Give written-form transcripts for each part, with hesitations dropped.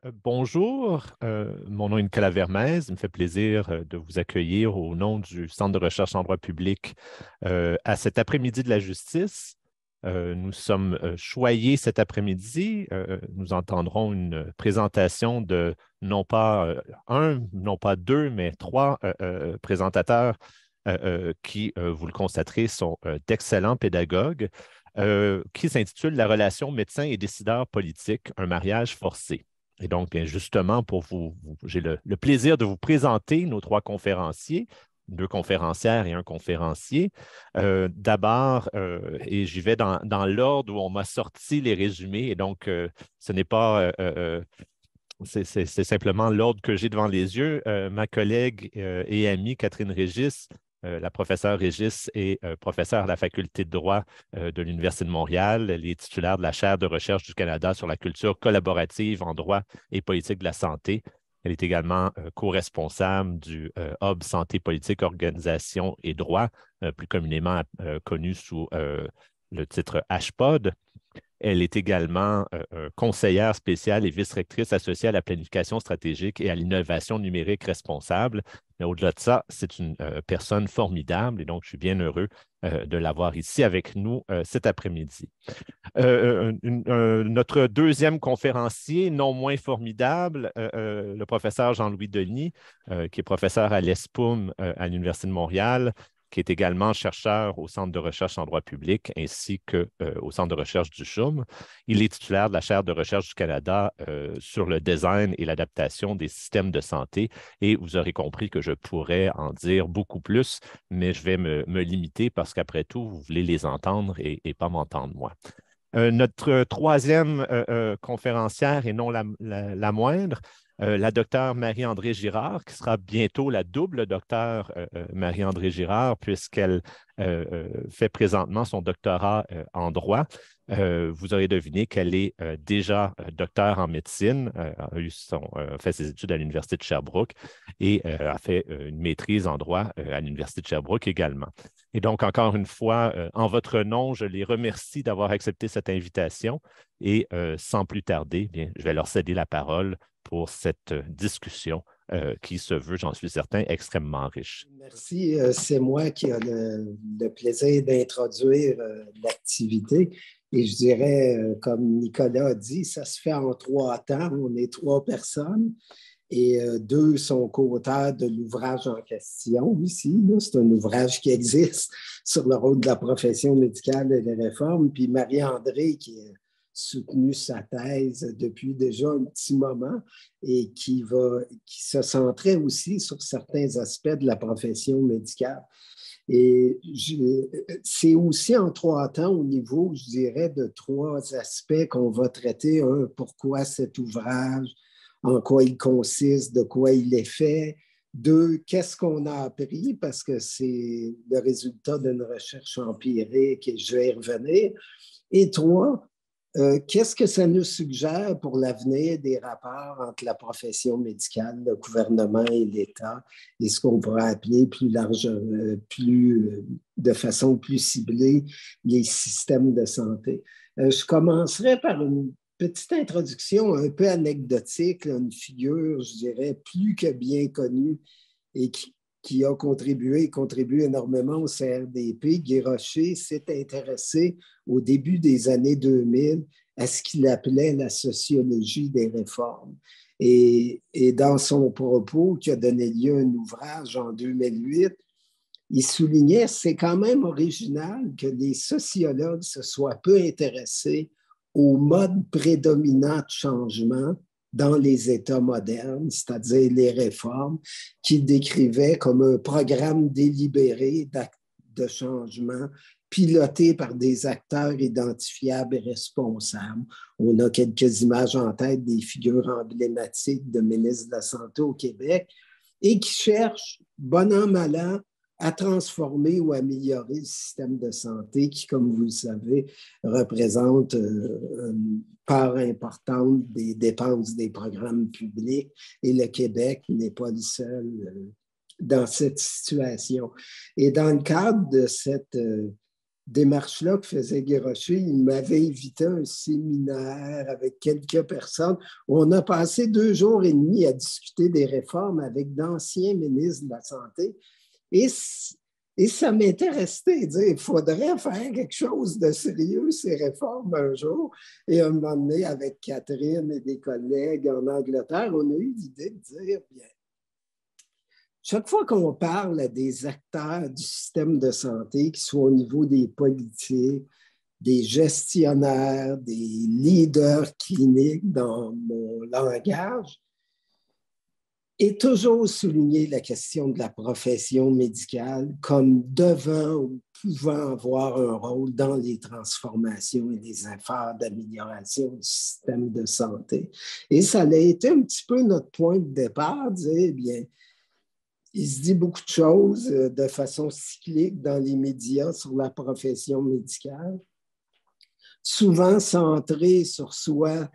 Bonjour, mon nom est Nicolas Vermez. Il me fait plaisir de vous accueillir au nom du Centre de recherche en droit public à cet après-midi de la justice. Nous sommes choyés cet après-midi. Nous entendrons une présentation de non pas un, non pas deux, mais trois présentateurs qui, vous le constaterez, sont d'excellents pédagogues, qui s'intitule La relation médecin et décideur politique, un mariage forcé. Et donc, bien justement, j'ai le plaisir de vous présenter nos trois conférenciers, deux conférencières et un conférencier. D'abord, et j'y vais dans l'ordre où on m'a sorti les résumés, et donc ce n'est pas, c'est simplement l'ordre que j'ai devant les yeux. Ma collègue et amie Catherine Régis, la professeure Régis est professeure à la faculté de droit de l'Université de Montréal. Elle est titulaire de la chaire de recherche du Canada sur la culture collaborative en droit et politique de la santé. Elle est également co-responsable du Hub Santé politique, organisation et droit, plus communément connu sous le titre HPOD. Elle est également conseillère spéciale et vice-rectrice associée à la planification stratégique et à l'innovation numérique responsable. Mais au-delà de ça, c'est une personne formidable et donc je suis bien heureux de l'avoir ici avec nous cet après-midi. Notre deuxième conférencier, non moins formidable, le professeur Jean-Louis Denis, qui est professeur à l'ESPUM à l'Université de Montréal, qui est également chercheur au Centre de recherche en droit public ainsi qu'au Centre de recherche du CHUM. Il est titulaire de la chaire de recherche du Canada sur le design et l'adaptation des systèmes de santé. Et vous aurez compris que je pourrais en dire beaucoup plus, mais je vais me limiter parce qu'après tout, vous voulez les entendre et pas m'entendre moi. Notre troisième conférencière, et non la moindre, la docteure Marie-André Girard, qui sera bientôt la double docteure Marie-André Girard, puisqu'elle fait présentement son doctorat en droit. Vous aurez deviné qu'elle est déjà docteure en médecine, a fait ses études à l'Université de Sherbrooke et a fait une maîtrise en droit à l'Université de Sherbrooke également. Et donc, encore une fois, en votre nom, je les remercie d'avoir accepté cette invitation et sans plus tarder, bien, je vais leur céder la parole pour cette discussion qui se veut, j'en suis certain, extrêmement riche. Merci. C'est moi qui ai le plaisir d'introduire l'activité. Et je dirais, comme Nicolas a dit, ça se fait en 3 temps. On est 3 personnes et 2 sont co-auteurs de l'ouvrage en question ici. C'est un ouvrage qui existe sur le rôle de la profession médicale et les réformes. Puis Marie-André, qui a soutenu sa thèse depuis déjà un petit moment et qui se centrait aussi sur certains aspects de la profession médicale. Et c'est aussi en 3 temps au niveau, je dirais, de 3 aspects qu'on va traiter. Un, pourquoi cet ouvrage, en quoi il consiste, de quoi il est fait. 2, qu'est-ce qu'on a appris, parce que c'est le résultat d'une recherche empirique et je vais y revenir. Et 3, qu'est-ce que ça nous suggère pour l'avenir des rapports entre la profession médicale, le gouvernement et l'État, et ce qu'on pourrait appeler plus largement, de façon plus ciblée, les systèmes de santé. Je commencerai par une petite introduction un peu anecdotique, une figure, je dirais, plus que bien connue et qui a contribué énormément au CRDP. Guy Rocher s'est intéressé au début des années 2000 à ce qu'il appelait la sociologie des réformes. Et dans son propos, qui a donné lieu à un ouvrage en 2008, il soulignait, c'est quand même original que les sociologues se soient peu intéressés au mode prédominant de changement dans les États modernes, c'est-à-dire les réformes, qu'il décrivait comme un programme délibéré de changement piloté par des acteurs identifiables et responsables. On a quelques images en tête des figures emblématiques de ministres de la Santé au Québec et qui cherchent, bon an, mal an, à transformer ou améliorer le système de santé qui, comme vous le savez, représente une part importante des dépenses des programmes publics et le Québec n'est pas le seul dans cette situation. Et dans le cadre de cette démarche-là que faisait Guy Rocher. Il m'avait invité à un séminaire avec quelques personnes où on a passé 2 jours et demi à discuter des réformes avec d'anciens ministres de la Santé. Et ça m'était resté, dire, il faudrait faire quelque chose de sérieux, ces réformes, un jour. Et à un moment donné, avec Catherine et des collègues en Angleterre, on a eu l'idée de dire, bien, chaque fois qu'on parle à des acteurs du système de santé, qu'ils soient au niveau des politiques, des gestionnaires, des leaders cliniques dans mon langage, et toujours souligner la question de la profession médicale comme devant ou pouvant avoir un rôle dans les transformations et les efforts d'amélioration du système de santé. Et ça a été un petit peu notre point de départ, dire, eh bien, il se dit beaucoup de choses de façon cyclique dans les médias sur la profession médicale, souvent centré sur soit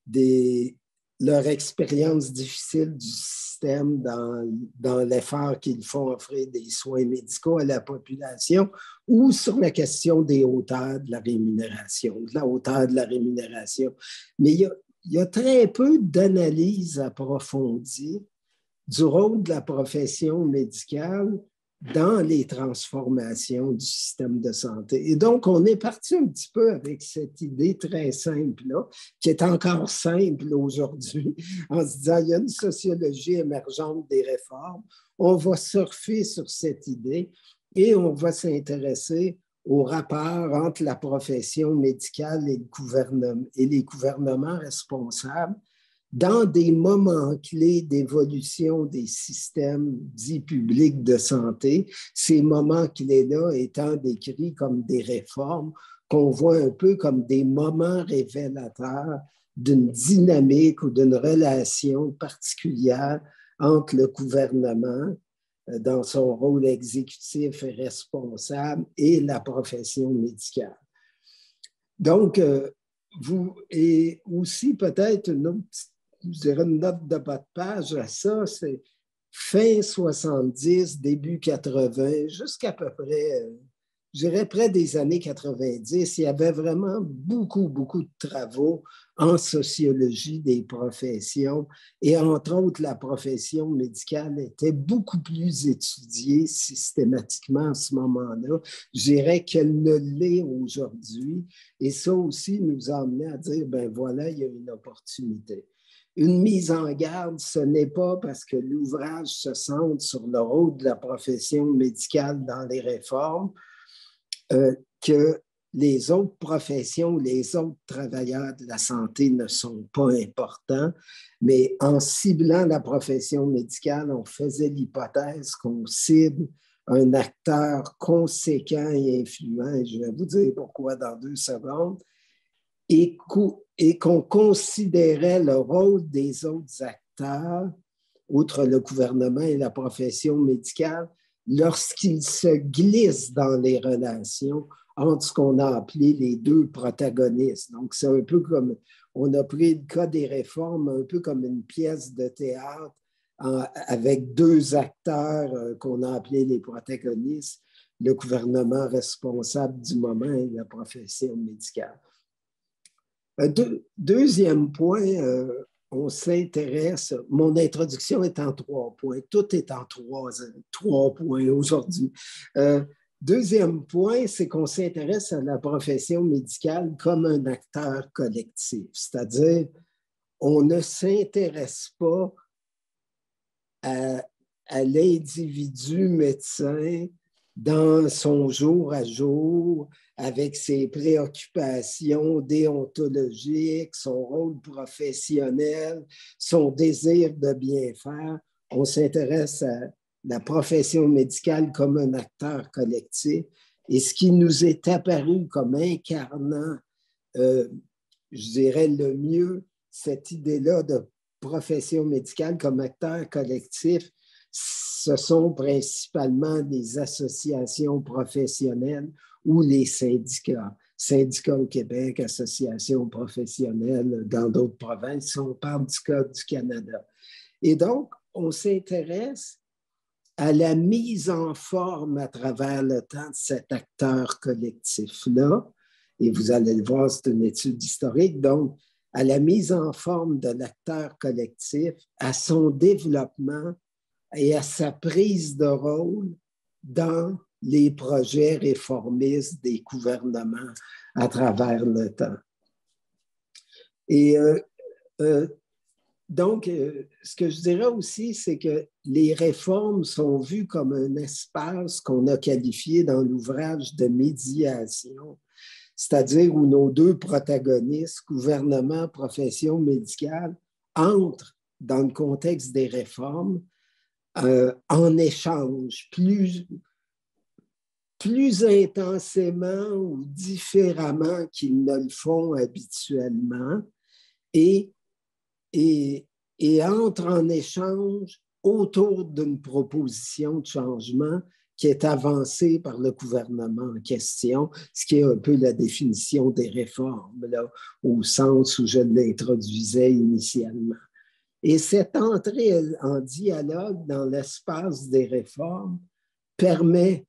leur expérience difficile du système dans l'effort qu'ils font offrir des soins médicaux à la population ou sur la question des hauteurs de la rémunération, de la hauteur de la rémunération. Mais il y a très peu d'analyse approfondie du rôle de la profession médicale dans les transformations du système de santé. Et donc, on est parti un petit peu avec cette idée très simple-là, qui est encore simple aujourd'hui, en se disant, il y a une sociologie émergente des réformes, on va surfer sur cette idée et on va s'intéresser au rapport entre la profession médicale et les gouvernements responsables dans des moments clés d'évolution des systèmes dits publics de santé, ces moments clés-là étant décrits comme des réformes qu'on voit un peu comme des moments révélateurs d'une dynamique ou d'une relation particulière entre le gouvernement dans son rôle exécutif et responsable et la profession médicale. Donc, et aussi peut-être une autre petite, je dirais une note de bas de page à ça, c'est fin 70, début 80, jusqu'à peu près, je dirais près des années 90, il y avait vraiment beaucoup, beaucoup de travaux en sociologie des professions et entre autres, la profession médicale était beaucoup plus étudiée systématiquement à ce moment-là. Je dirais qu'elle ne l'est aujourd'hui et ça aussi nous a amené à dire, ben voilà, il y a une opportunité. Une mise en garde, ce n'est pas parce que l'ouvrage se centre sur le rôle de la profession médicale dans les réformes que les autres professions, les autres travailleurs de la santé ne sont pas importants, mais en ciblant la profession médicale, on faisait l'hypothèse qu'on cible un acteur conséquent et influent, et je vais vous dire pourquoi dans 2 secondes, et qu'on considérait le rôle des autres acteurs, outre le gouvernement et la profession médicale, lorsqu'ils se glissent dans les relations entre ce qu'on a appelé les 2 protagonistes. Donc, c'est un peu comme, on a pris le cas des réformes, un peu comme une pièce de théâtre avec 2 acteurs qu'on a appelés les protagonistes, le gouvernement responsable du moment et la profession médicale. Deuxième point, on s'intéresse, mon introduction est en 3 points, tout est en 3 points aujourd'hui. Deuxième point, c'est qu'on s'intéresse à la profession médicale comme un acteur collectif, c'est-à-dire on ne s'intéresse pas à l'individu médecin dans son jour à jour, avec ses préoccupations déontologiques, son rôle professionnel, son désir de bien faire. On s'intéresse à la profession médicale comme un acteur collectif. Et ce qui nous est apparu comme incarnant, je dirais le mieux, cette idée-là de profession médicale comme acteur collectif, ce sont principalement des associations professionnelles ou les syndicats. Syndicats au Québec, associations professionnelles dans d'autres provinces, si on parle du cas du Canada. Et donc, on s'intéresse à la mise en forme à travers le temps de cet acteur collectif-là. Et vous allez le voir, c'est une étude historique. Donc, à la mise en forme de l'acteur collectif, à son développement et à sa prise de rôle dans les projets réformistes des gouvernements à travers le temps. Et donc, ce que je dirais aussi, c'est que les réformes sont vues comme un espace qu'on a qualifié dans l'ouvrage de médiation, c'est-à-dire où nos deux protagonistes, gouvernement, profession médicale, entrent dans le contexte des réformes en échange plus intensément ou différemment qu'ils ne le font habituellement et entrent en échange autour d'une proposition de changement qui est avancée par le gouvernement en question, ce qui est un peu la définition des réformes, là, au sens où je l'introduisais initialement. Et cette entrée en dialogue dans l'espace des réformes permet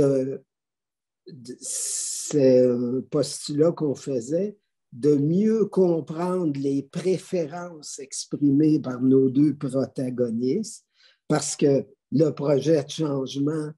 ce postulat qu'on faisait, de mieux comprendre les préférences exprimées par nos deux protagonistes, parce que le projet de changement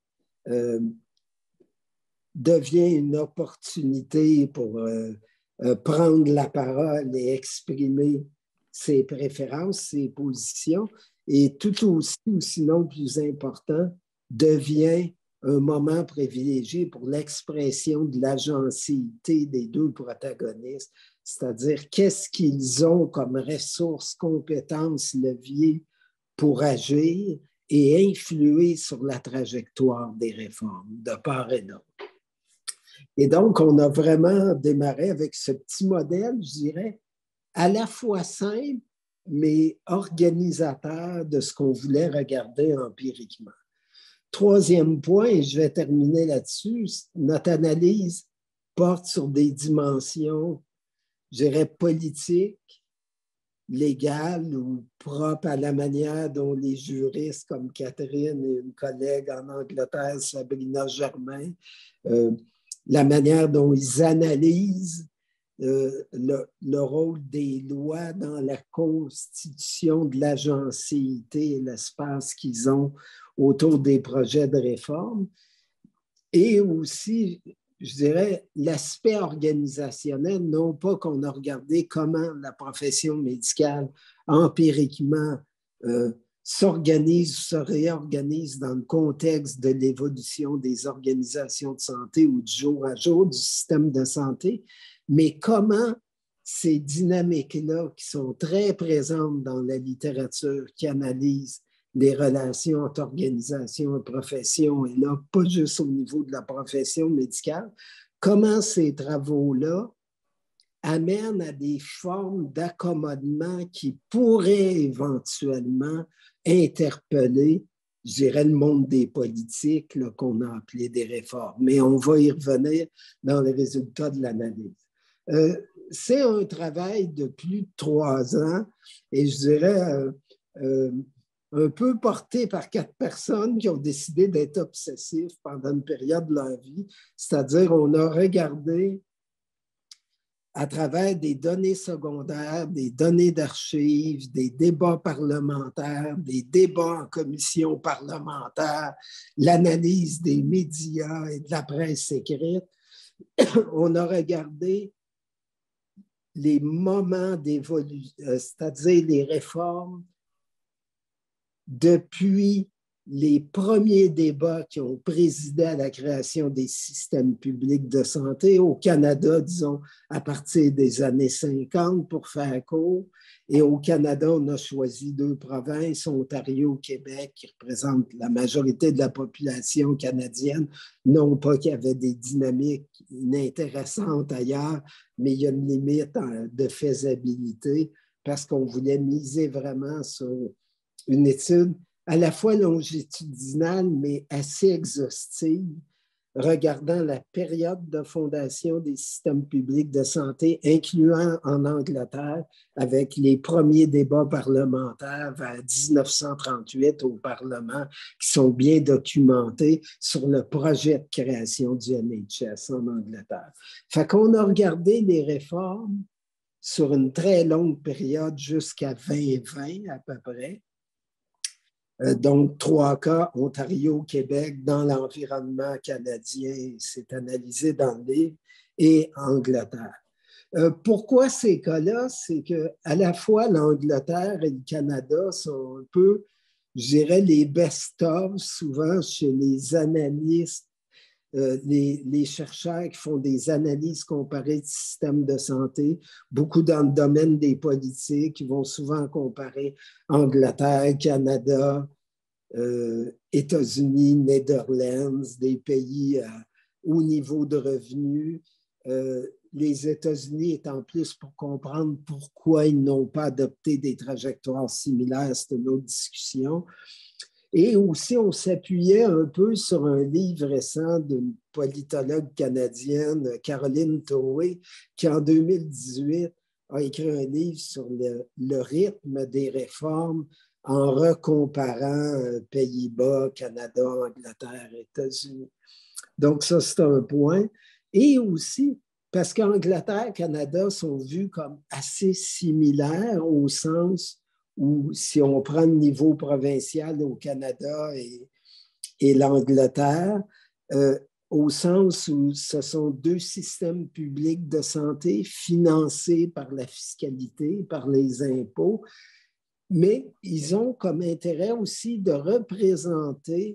devient une opportunité pour prendre la parole et exprimer ses préférences, ses positions, et tout aussi, ou sinon plus important, devient un moment privilégié pour l'expression de l'agencité des deux protagonistes, c'est-à-dire qu'est-ce qu'ils ont comme ressources, compétences, leviers pour agir et influer sur la trajectoire des réformes de part et d'autre. Et donc, on a vraiment démarré avec ce petit modèle, je dirais, à la fois simple, mais organisateur de ce qu'on voulait regarder empiriquement. Troisième point, et je vais terminer là-dessus, notre analyse porte sur des dimensions, je dirais, politiques, légales ou propres à la manière dont les juristes comme Catherine et une collègue en Angleterre, Sabrina Germain, la manière dont ils analysent le rôle des lois dans la constitution de l'agencité et l'espace qu'ils ont autour des projets de réforme. Et aussi, je dirais, l'aspect organisationnel, non pas qu'on a regardé comment la profession médicale empiriquement s'organise ou se réorganise dans le contexte de l'évolution des organisations de santé ou du jour à jour du système de santé, mais comment ces dynamiques-là qui sont très présentes dans la littérature qui analyse les relations entre organisation et profession, et là, pas juste au niveau de la profession médicale, comment ces travaux-là amènent à des formes d'accommodement qui pourraient éventuellement interpeller, je dirais, le monde des politiques qu'on a appelé des réformes. Mais on va y revenir dans les résultats de l'analyse. C'est un travail de plus de 3 ans et je dirais un peu porté par 4 personnes qui ont décidé d'être obsessifs pendant une période de leur vie. C'est-à-dire, on a regardé à travers des données secondaires, des données d'archives, des débats parlementaires, des débats en commission parlementaire, l'analyse des médias et de la presse écrite. On a regardé les moments d'évolution, c'est-à-dire les réformes depuis les premiers débats qui ont présidé à la création des systèmes publics de santé au Canada, disons, à partir des années 50 pour faire court. Et au Canada, on a choisi 2 provinces, Ontario, Québec, qui représentent la majorité de la population canadienne. Non pas qu'il y avait des dynamiques inintéressantes ailleurs, mais il y a une limite de faisabilité parce qu'on voulait miser vraiment sur une étude à la fois longitudinale, mais assez exhaustive regardant la période de fondation des systèmes publics de santé, incluant en Angleterre, avec les premiers débats parlementaires vers 1938 au Parlement, qui sont bien documentés sur le projet de création du NHS en Angleterre. Fait qu'on a regardé les réformes sur une très longue période jusqu'à 2020 à peu près. Donc, 3 cas, Ontario, Québec, dans l'environnement canadien, c'est analysé dans le livre, et Angleterre. Pourquoi ces cas-là? C'est qu'à la fois l'Angleterre et le Canada sont un peu, je dirais, les best-of souvent chez les analystes, les chercheurs qui font des analyses comparées de systèmes de santé, beaucoup dans le domaine des politiques, qui vont souvent comparer Angleterre, Canada, États-Unis, Netherlands, des pays au niveau de revenus. Les États-Unis étant plus pour comprendre pourquoi ils n'ont pas adopté des trajectoires similaires, c'est une autre discussion. Et aussi, on s'appuyait un peu sur un livre récent d'une politologue canadienne, Caroline Towey, qui en 2018 a écrit un livre sur le rythme des réformes en recomparant Pays-Bas, Canada, Angleterre, États-Unis. Donc, ça, c'est un point. Et aussi, parce qu'Angleterre et Canada sont vus comme assez similaires au sens où, si on prend le niveau provincial au Canada et l'Angleterre, au sens où ce sont 2 systèmes publics de santé financés par la fiscalité, par les impôts, mais ils ont comme intérêt aussi de représenter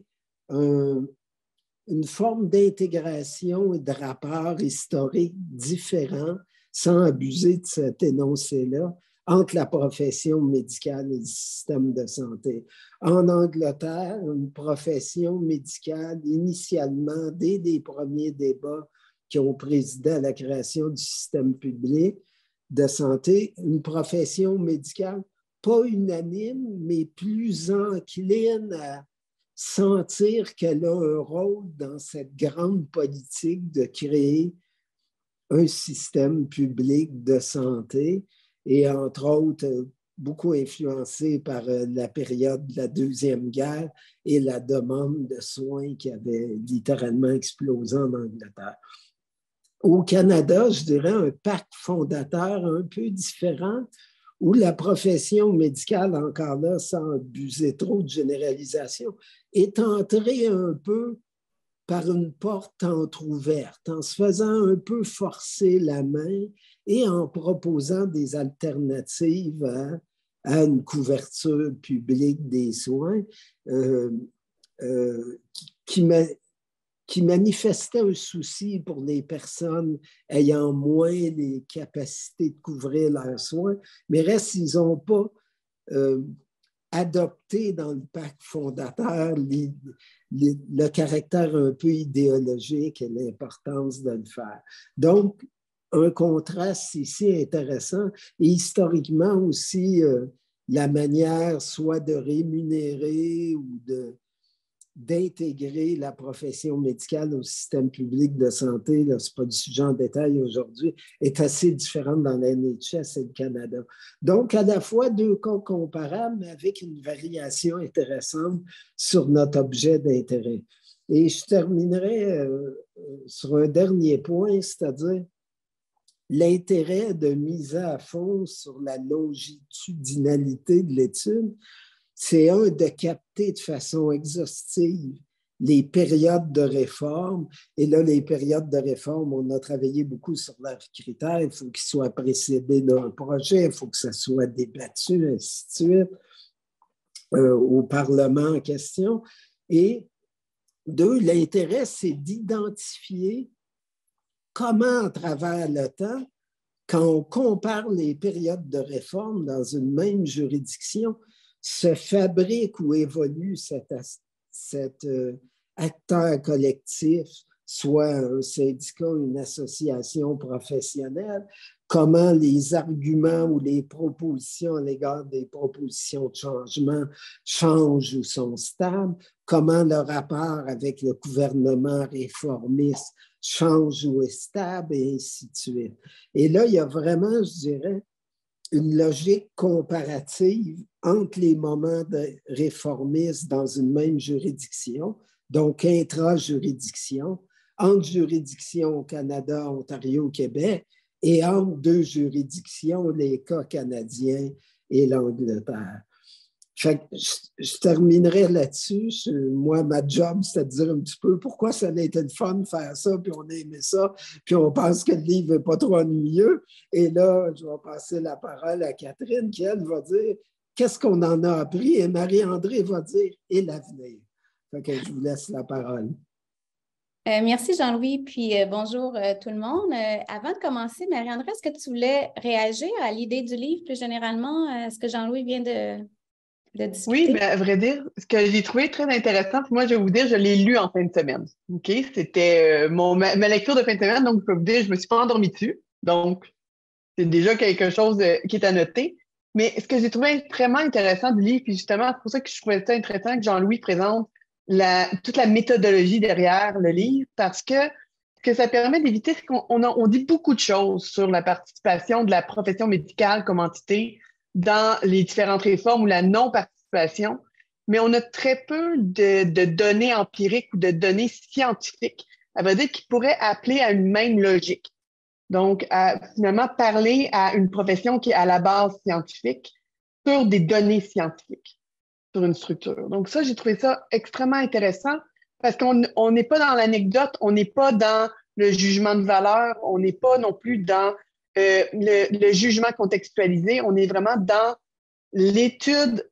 une forme d'intégration et de rapport historique différent, sans abuser de cet énoncé-là, entre la profession médicale et le système de santé. En Angleterre, une profession médicale, initialement, dès les premiers débats qui ont présidé à la création du système public de santé, une profession médicale pas unanime, mais plus encline à sentir qu'elle a un rôle dans cette grande politique de créer un système public de santé et entre autres beaucoup influencé par la période de la Deuxième Guerre et la demande de soins qui avait littéralement explosé en Angleterre. Au Canada, je dirais un pacte fondateur un peu différent où la profession médicale, encore là, sans abuser trop de généralisation, est entrée un peu par une porte entr'ouverte, en se faisant un peu forcer la main et en proposant des alternatives à une couverture publique des soins qui manifestait un souci pour les personnes ayant moins les capacités de couvrir leurs soins, mais reste, ils n'ont pas adopté dans le pacte fondateur le caractère un peu idéologique et l'importance de le faire. Donc, un contraste ici intéressant et historiquement aussi la manière soit de rémunérer ou d'intégrer la profession médicale au système public de santé, ce n'est pas du sujet en détail aujourd'hui, est assez différente dans la NHS et le Canada. Donc, à la fois 2 cas comparables, mais avec une variation intéressante sur notre objet d'intérêt. Et je terminerai sur un dernier point, c'est-à-dire l'intérêt de miser à fond sur la longitudinalité de l'étude, c'est de capter de façon exhaustive les périodes de réforme. Et là, les périodes de réforme, on a travaillé beaucoup sur leurs critères. Il faut qu'ils soient précédés d'un projet, il faut que ça soit débattu, ainsi de suite, au Parlement en question. Et 2, l'intérêt, c'est d'identifier comment, à travers le temps, quand on compare les périodes de réforme dans une même juridiction, se fabrique ou évolue cet acteur collectif, soit un syndicat, une association professionnelle, comment les arguments ou les propositions à l'égard des propositions de changement changent ou sont stables, comment le rapport avec le gouvernement réformiste change ou est stable, et ainsi de suite. Et là, il y a vraiment, je dirais, une logique comparative entre les moments de réformisme dans une même juridiction, donc intra-juridiction, entre juridictions au Canada, Ontario, Québec, et entre deux juridictions, les cas canadiens et l'Angleterre. Je terminerai là-dessus. Moi, ma job, c'est de dire un petit peu pourquoi ça a été le fun de faire ça, puis on a aimé ça, puis on pense que le livre n'est pas trop ennuyeux. Et là, je vais passer la parole à Catherine, qui, elle, va dire qu'est-ce qu'on en a appris, et Marie-André va dire et l'avenir. Fait que je vous laisse la parole. Merci Jean-Louis, puis bonjour tout le monde. Avant de commencer, Marie-André, est-ce que tu voulais réagir à l'idée du livre plus généralement, à ce que Jean-Louis vient de discuter? Oui, bien, à vrai dire, ce que j'ai trouvé très intéressant, puis moi, je vais vous dire, je l'ai lu en fin de semaine. OK? C'était ma lecture de fin de semaine, donc je peux vous dire, je ne me suis pas endormie dessus. Donc, c'est déjà quelque chose qui est à noter. Mais ce que j'ai trouvé extrêmement intéressant du livre, puis justement, c'est pour ça que je trouvais ça intéressant que Jean-Louis présente toute la méthodologie derrière le livre, parce que ce que ça permet d'éviter, c'est qu'on dit beaucoup de choses sur la participation de la profession médicale comme entité dans les différentes réformes ou la non-participation, mais on a très peu de données empiriques ou de données scientifiques, ça veut dire qui pourraient appeler à une même logique. Donc, finalement, parler à une profession qui est à la base scientifique sur des données scientifiques, sur une structure. Donc, ça, j'ai trouvé ça extrêmement intéressant parce qu'on n'est pas dans l'anecdote, on n'est pas dans le jugement de valeur, on n'est pas non plus dans le jugement contextualisé, on est vraiment dans l'étude,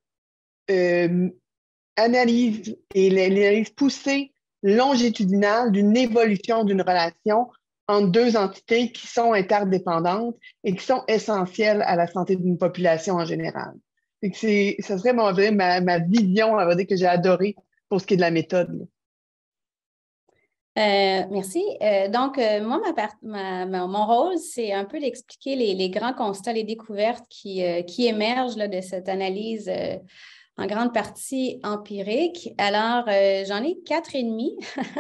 analyse et l'analyse poussée longitudinale d'une évolution d'une relation entre deux entités qui sont interdépendantes et qui sont essentielles à la santé d'une population en général. Ça serait ma vision, on va dire, que j'ai adorée pour ce qui est de la méthode. Merci. Donc, moi, mon rôle, c'est un peu d'expliquer les grands constats, les découvertes qui émergent là, de cette analyse en grande partie empirique. Alors, j'en ai 4,5.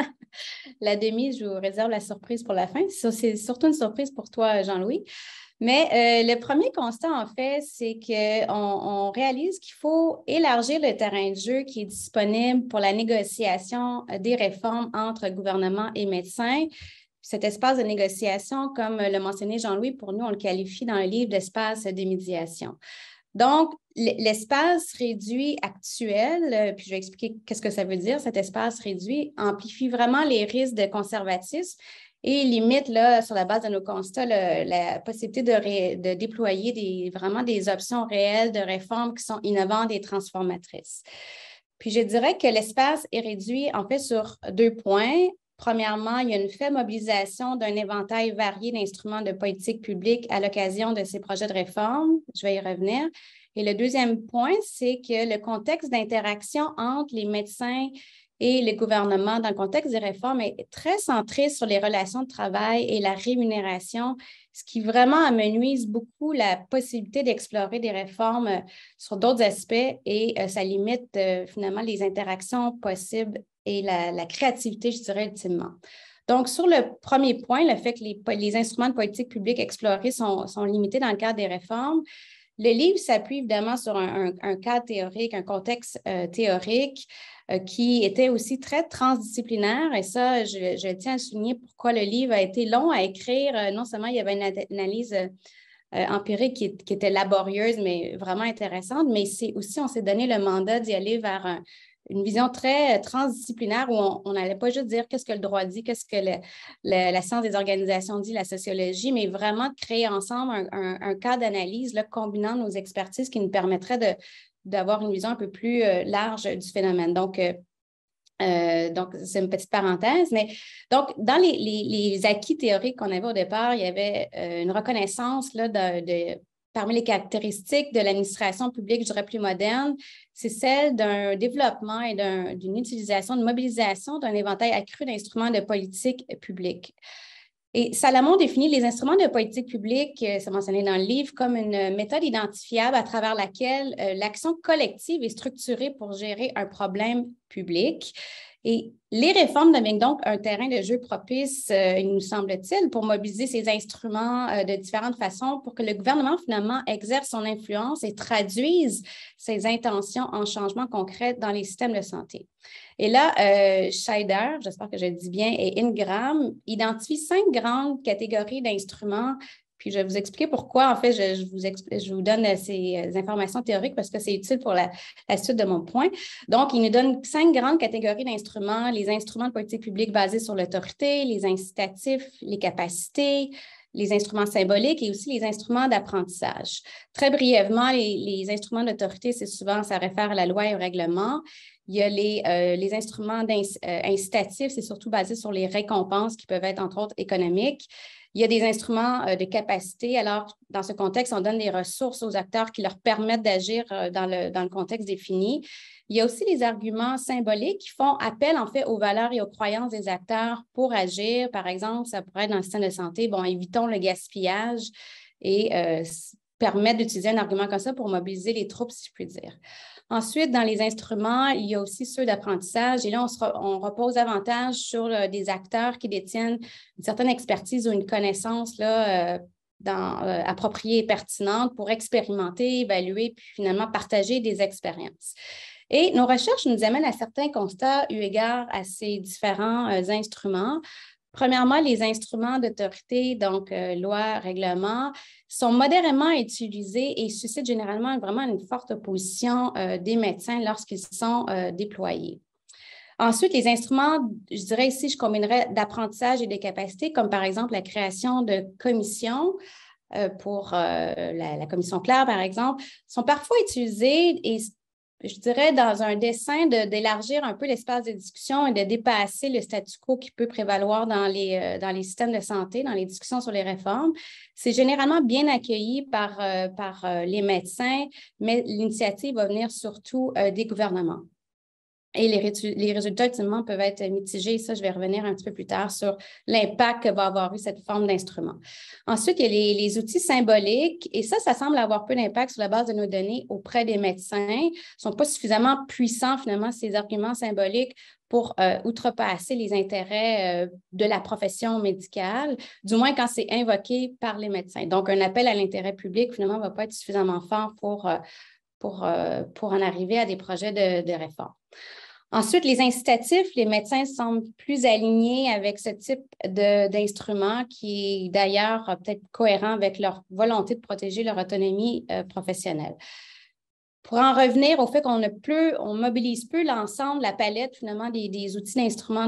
La demi, je vous réserve la surprise pour la fin. Ça, c'est surtout une surprise pour toi, Jean-Louis. Mais le premier constat, en fait, c'est qu'on réalise qu'il faut élargir le terrain de jeu qui est disponible pour la négociation des réformes entre gouvernement et médecins. Cet espace de négociation, comme le mentionnait Jean-Louis, pour nous, on le qualifie dans le livre d'espace de médiation. Donc, l'espace réduit actuel, puis je vais expliquer qu'est-ce que ça veut dire, cet espace réduit, amplifie vraiment les risques de conservatisme et limite, là, sur la base de nos constats, la possibilité de déployer vraiment des options réelles de réformes qui sont innovantes et transformatrices. Puis je dirais que l'espace est réduit en fait sur 2 points. Premièrement, il y a une faible mobilisation d'un éventail varié d'instruments de politique publique à l'occasion de ces projets de réforme. Je vais y revenir. Et le deuxième point, c'est que le contexte d'interaction entre les médecins et le gouvernement dans le contexte des réformes est très centré sur les relations de travail et la rémunération, ce qui vraiment amenuise beaucoup la possibilité d'explorer des réformes sur d'autres aspects et ça limite finalement les interactions possibles et la créativité, je dirais, ultimement. Donc, sur le premier point, le fait que les instruments de politique publique explorés sont limités dans le cadre des réformes, le livre s'appuie évidemment sur un cadre théorique, un contexte théorique qui était aussi très transdisciplinaire. Et ça, je tiens à souligner pourquoi le livre a été long à écrire. Non seulement il y avait une analyse empirique qui était laborieuse, mais vraiment intéressante, mais c'est aussi, on s'est donné le mandat d'y aller vers une vision très transdisciplinaire où on n'allait pas juste dire qu'est-ce que le droit dit, qu'est-ce que la science des organisations dit, la sociologie, mais vraiment de créer ensemble un cadre d'analyse combinant nos expertises qui nous permettrait d'avoir une vision un peu plus large du phénomène. Donc, c'est une petite parenthèse, mais donc, dans les acquis théoriques qu'on avait au départ, il y avait une reconnaissance là, parmi les caractéristiques de l'administration publique, je dirais plus moderne, c'est celle d'un développement et d'une utilisation, de mobilisation d'un éventail accru d'instruments de politique publique. Et Salamon définit les instruments de politique publique, c'est mentionné dans le livre, comme une méthode identifiable à travers laquelle l'action collective est structurée pour gérer un problème public. Et les réformes deviennent donc un terrain de jeu propice, il nous semble-t-il, pour mobiliser ces instruments de différentes façons pour que le gouvernement, finalement, exerce son influence et traduise ses intentions en changements concrets dans les systèmes de santé. Et là, Scheider, j'espère que je le dis bien, et Ingram identifient 5 grandes catégories d'instruments. Puis je vais vous expliquer pourquoi, en fait, je vous donne ces informations théoriques parce que c'est utile pour la suite de mon point. Donc, il nous donne 5 grandes catégories d'instruments, les instruments de politique publique basés sur l'autorité, les incitatifs, les capacités, les instruments symboliques et aussi les instruments d'apprentissage. Très brièvement, les instruments d'autorité, ça réfère à la loi et au règlement. Il y a les instruments incitatifs, c'est surtout basé sur les récompenses qui peuvent être, entre autres, économiques. Il y a des instruments de capacité. Alors, dans ce contexte, on donne des ressources aux acteurs qui leur permettent d'agir dans le contexte défini. Il y a aussi les arguments symboliques qui font appel, en fait, aux valeurs et aux croyances des acteurs pour agir. Par exemple, ça pourrait être dans le système de santé, évitons le gaspillage et permettre d'utiliser un argument comme ça pour mobiliser les troupes, si je puis dire. Ensuite, dans les instruments, il y a aussi ceux d'apprentissage. Et là, on repose davantage sur des acteurs qui détiennent une certaine expertise ou une connaissance appropriée et pertinente pour expérimenter, évaluer, puis finalement partager des expériences. Et nos recherches nous amènent à certains constats eu égard à ces différents instruments. Premièrement, les instruments d'autorité, donc loi, règlement, sont modérément utilisés et suscitent généralement vraiment une forte opposition des médecins lorsqu'ils sont déployés. Ensuite, les instruments, je dirais ici, je combinerais d'apprentissage et de capacité, comme par exemple la création de commissions pour la commission Claire, par exemple, sont parfois utilisés et je dirais, dans un dessein d'élargir un peu l'espace de discussion et de dépasser le statu quo qui peut prévaloir dans les systèmes de santé, dans les discussions sur les réformes. C'est généralement bien accueilli par les médecins, mais l'initiative va venir surtout des gouvernements. Et les résultats, ultimement, peuvent être mitigés. Ça, je vais revenir un petit peu plus tard sur l'impact que va avoir eu cette forme d'instrument. Ensuite, il y a les outils symboliques. Et ça semble avoir peu d'impact sur la base de nos données auprès des médecins. Ils ne sont pas suffisamment puissants, finalement, ces arguments symboliques pour outrepasser les intérêts de la profession médicale, du moins quand c'est invoqué par les médecins. Donc, un appel à l'intérêt public, finalement, ne va pas être suffisamment fort pour en arriver à des projets de réforme. Ensuite, les incitatifs, les médecins semblent plus alignés avec ce type d'instrument qui est d'ailleurs peut-être cohérent avec leur volonté de protéger leur autonomie professionnelle. Pour en revenir au fait qu'on mobilise peu l'ensemble, la palette finalement des outils d'instruments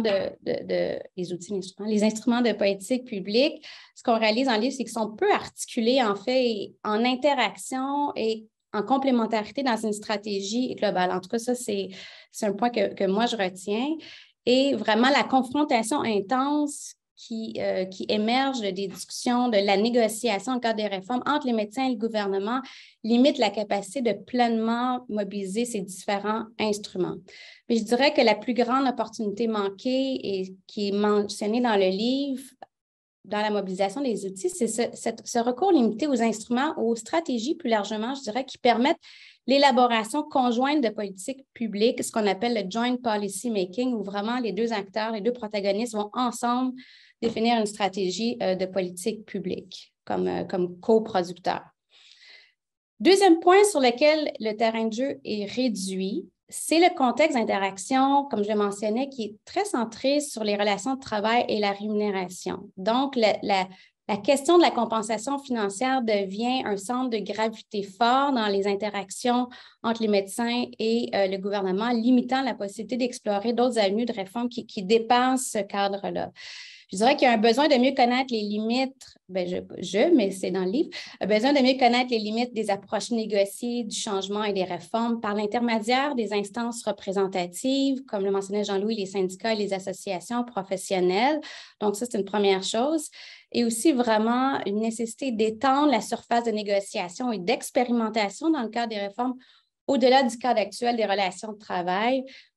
les instruments de politique publique, ce qu'on réalise dans le livre, c'est qu'ils sont peu articulés en fait en interaction et en complémentarité dans une stratégie globale. En tout cas, ça, c'est un point que moi, je retiens. Et vraiment, la confrontation intense qui émerge des discussions, de la négociation en cadre des réformes entre les médecins et le gouvernement limite la capacité de pleinement mobiliser ces différents instruments. Mais je dirais que la plus grande opportunité manquée et qui est mentionnée dans le livre, dans la mobilisation des outils, c'est ce recours limité aux instruments, aux stratégies plus largement, je dirais, qui permettent l'élaboration conjointe de politiques publiques, ce qu'on appelle le joint policy making, où vraiment les deux acteurs, les deux protagonistes vont ensemble définir une stratégie de politique publique comme coproducteurs. Deuxième point sur lequel le terrain de jeu est réduit, c'est le contexte d'interaction, comme je le mentionnais, qui est très centré sur les relations de travail et la rémunération. Donc, la question de la compensation financière devient un centre de gravité fort dans les interactions entre les médecins et le gouvernement, limitant la possibilité d'explorer d'autres avenues de réforme qui dépassent ce cadre-là. Je dirais qu'il y a un besoin de mieux connaître les limites, mais c'est dans le livre, un besoin de mieux connaître les limites des approches négociées, du changement et des réformes par l'intermédiaire des instances représentatives, comme le mentionnait Jean-Louis, les syndicats et les associations professionnelles. Donc, ça, c'est une première chose. Et aussi vraiment une nécessité d'étendre la surface de négociation et d'expérimentation dans le cadre des réformes au-delà du cadre actuel des relations de travail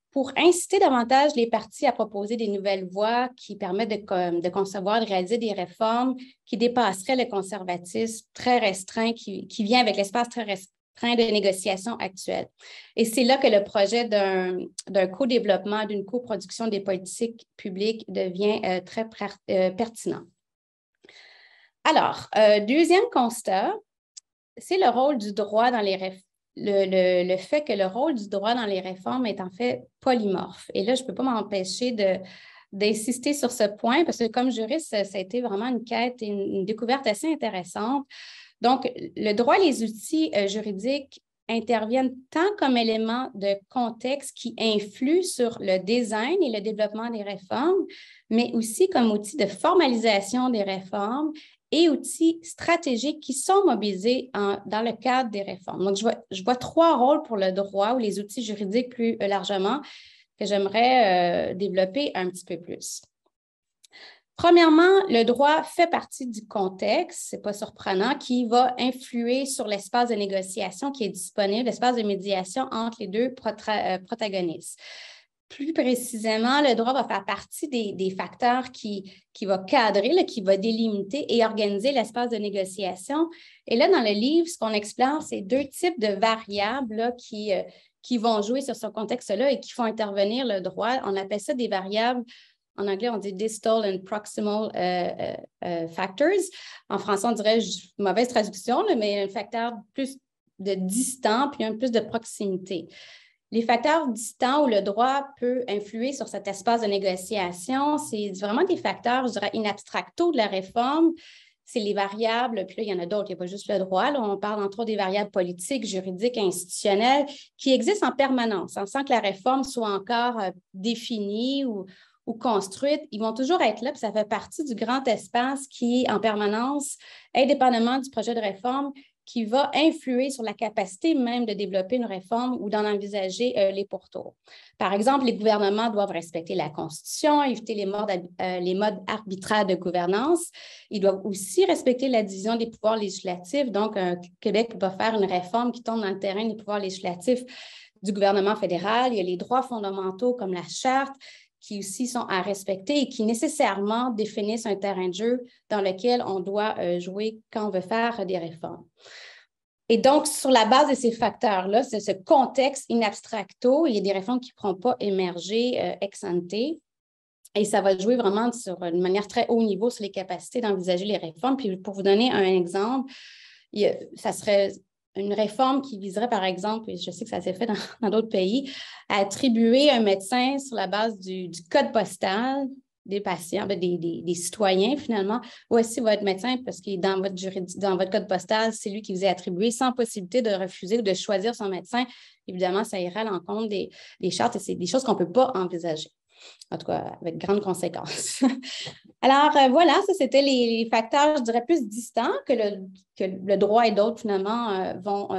pour inciter davantage les partis à proposer des nouvelles voies qui permettent de concevoir, de réaliser des réformes qui dépasseraient le conservatisme très restreint qui vient avec l'espace très restreint de négociation actuelle. Et c'est là que le projet d'un co-développement, d'une coproduction des politiques publiques devient très pertinent. Alors, deuxième constat, c'est le rôle du droit dans les réformes. Le fait que le rôle du droit dans les réformes est en fait polymorphe. Et là, je ne peux pas m'empêcher d'insister sur ce point parce que comme juriste, ça a été vraiment une quête et une découverte assez intéressante. Donc, le droit et les outils juridiques interviennent tant comme élément de contexte qui influe sur le design et le développement des réformes, mais aussi comme outil de formalisation des réformes et outils stratégiques qui sont mobilisés dans le cadre des réformes. Donc, je vois trois rôles pour le droit ou les outils juridiques plus largement que j'aimerais développer un petit peu plus. Premièrement, le droit fait partie du contexte, ce n'est pas surprenant, qui va influer sur l'espace de négociation qui est disponible, l'espace de médiation entre les deux protagonistes. Plus précisément, le droit va faire partie des facteurs qui va cadrer, qui va délimiter et organiser l'espace de négociation. Et là, dans le livre, ce qu'on explore, c'est deux types de variables là, qui vont jouer sur ce contexte-là et qui font intervenir le droit. On appelle ça des variables, en anglais, on dit distal and proximal factors. En français, on dirait, mauvaise traduction, là, mais un facteur plus de distant puis un plus de proximité. Les facteurs distants où le droit peut influer sur cet espace de négociation, c'est vraiment des facteurs, je dirais, in abstracto de la réforme. C'est les variables, puis là, il y en a d'autres, il n'y a pas juste le droit. Là, on parle entre autres des variables politiques, juridiques, institutionnelles qui existent en permanence, sans que la réforme soit encore définie ou construite. Ils vont toujours être là, puis ça fait partie du grand espace qui est en permanence, indépendamment du projet de réforme, qui va influer sur la capacité même de développer une réforme ou d'en envisager les pourtours. Par exemple, les gouvernements doivent respecter la Constitution, éviter les modes arbitraires de gouvernance. Ils doivent aussi respecter la division des pouvoirs législatifs. Donc, Québec va faire une réforme qui tombe dans le terrain des pouvoirs législatifs du gouvernement fédéral. Il y a les droits fondamentaux comme la Charte, qui aussi sont à respecter et qui nécessairement définissent un terrain de jeu dans lequel on doit jouer quand on veut faire des réformes. Et donc, sur la base de ces facteurs-là, c'est ce contexte in abstracto, il y a des réformes qui ne pourront pas émerger ex ante. Et ça va jouer vraiment sur une manière très haut niveau sur les capacités d'envisager les réformes. Puis pour vous donner un exemple, ça serait une réforme qui viserait, par exemple, et je sais que ça s'est fait dans d'autres pays, à attribuer un médecin sur la base du code postal des patients, des citoyens, finalement. Voici votre médecin, parce que dans votre code postal, c'est lui qui vous est attribué sans possibilité de refuser ou de choisir son médecin. Évidemment, ça irait à l'encontre des chartes et c'est des choses qu'on ne peut pas envisager. En tout cas, avec grandes conséquences. Alors, voilà, ça, c'était les facteurs, je dirais, plus distants que le droit et d'autres, finalement,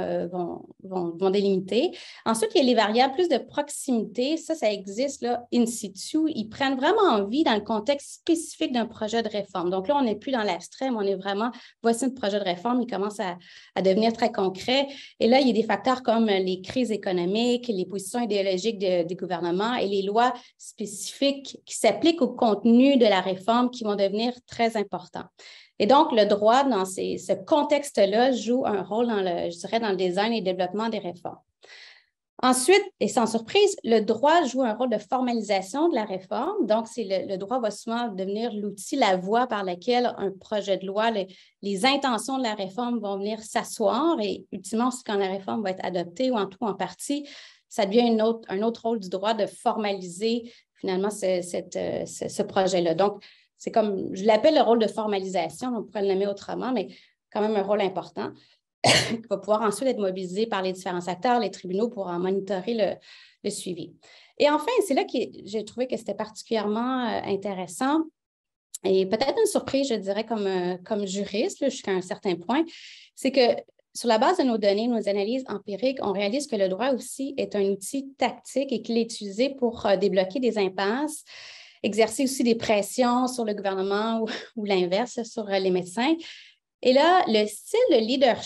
vont délimiter. Ensuite, il y a les variables plus de proximité. Ça existe là, in situ. Ils prennent vraiment vie dans le contexte spécifique d'un projet de réforme. Donc là, on n'est plus dans l'abstrait, mais on est vraiment, voici un projet de réforme, il commence à devenir très concret. Et là, il y a des facteurs comme les crises économiques, les positions idéologiques des gouvernements et les lois spécifiques qui s'appliquent au contenu de la réforme qui vont devenir très importants. Et donc, le droit, dans ce contexte-là, joue un rôle dans le design et le développement des réformes. Ensuite, et sans surprise, le droit joue un rôle de formalisation de la réforme. Donc, le droit va souvent devenir l'outil, la voie par laquelle un projet de loi, les intentions de la réforme vont venir s'asseoir et ultimement, quand la réforme va être adoptée ou en tout ou en partie, ça devient un autre rôle du droit de formaliser finalement ce projet-là. Donc, c'est comme, je l'appelle le rôle de formalisation, on pourrait le nommer autrement, mais quand même un rôle important qui va pouvoir ensuite être mobilisé par les différents acteurs, les tribunaux pour en monitorer le suivi. Et enfin, c'est là que j'ai trouvé que c'était particulièrement intéressant et peut-être une surprise, je dirais, comme juriste, là, jusqu'à un certain point, c'est que sur la base de nos données, nos analyses empiriques, on réalise que le droit aussi est un outil tactique et qu'il est utilisé pour débloquer des impasses, exercer aussi des pressions sur le gouvernement ou l'inverse sur les médecins. Et là, le style de leadership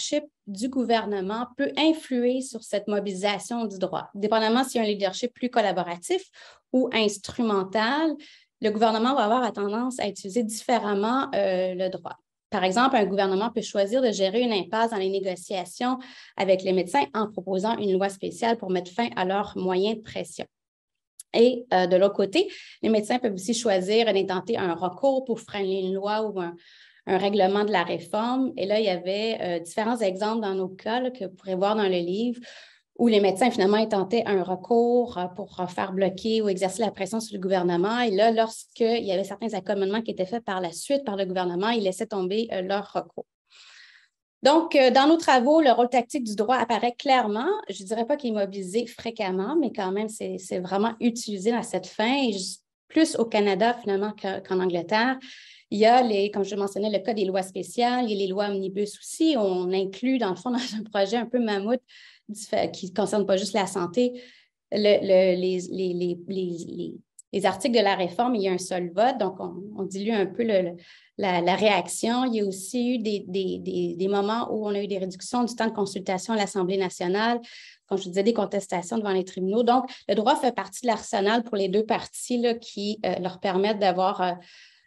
du gouvernement peut influer sur cette mobilisation du droit. Dépendamment s'il y a un leadership plus collaboratif ou instrumental, le gouvernement va avoir tendance à utiliser différemment le droit. Par exemple, un gouvernement peut choisir de gérer une impasse dans les négociations avec les médecins en proposant une loi spéciale pour mettre fin à leurs moyens de pression. Et de l'autre côté, les médecins peuvent aussi choisir d'intenter un recours pour freiner une loi ou un règlement de la réforme. Et là, il y avait différents exemples dans nos cas là, que vous pourrez voir dans le livre où les médecins finalement intentaient un recours pour faire bloquer ou exercer la pression sur le gouvernement. Et là, lorsqu'il y avait certains accommodements qui étaient faits par la suite par le gouvernement, ils laissaient tomber leur recours. Donc, dans nos travaux, le rôle tactique du droit apparaît clairement. Je ne dirais pas qu'il est mobilisé fréquemment, mais quand même, c'est vraiment utilisé à cette fin. Et plus au Canada, finalement, qu'en Angleterre. Il y a, comme je mentionnais, le cas des lois spéciales, il y a les lois omnibus aussi. On inclut, dans le fond, dans un projet un peu mammouth qui ne concerne pas juste la santé, les articles de la réforme, il y a un seul vote, donc on dilue un peu la réaction. Il y a aussi eu des moments où on a eu des réductions du temps de consultation à l'Assemblée nationale, comme je vous disais, des contestations devant les tribunaux. Donc, le droit fait partie de l'arsenal pour les deux parties là, qui leur permettent d'avoir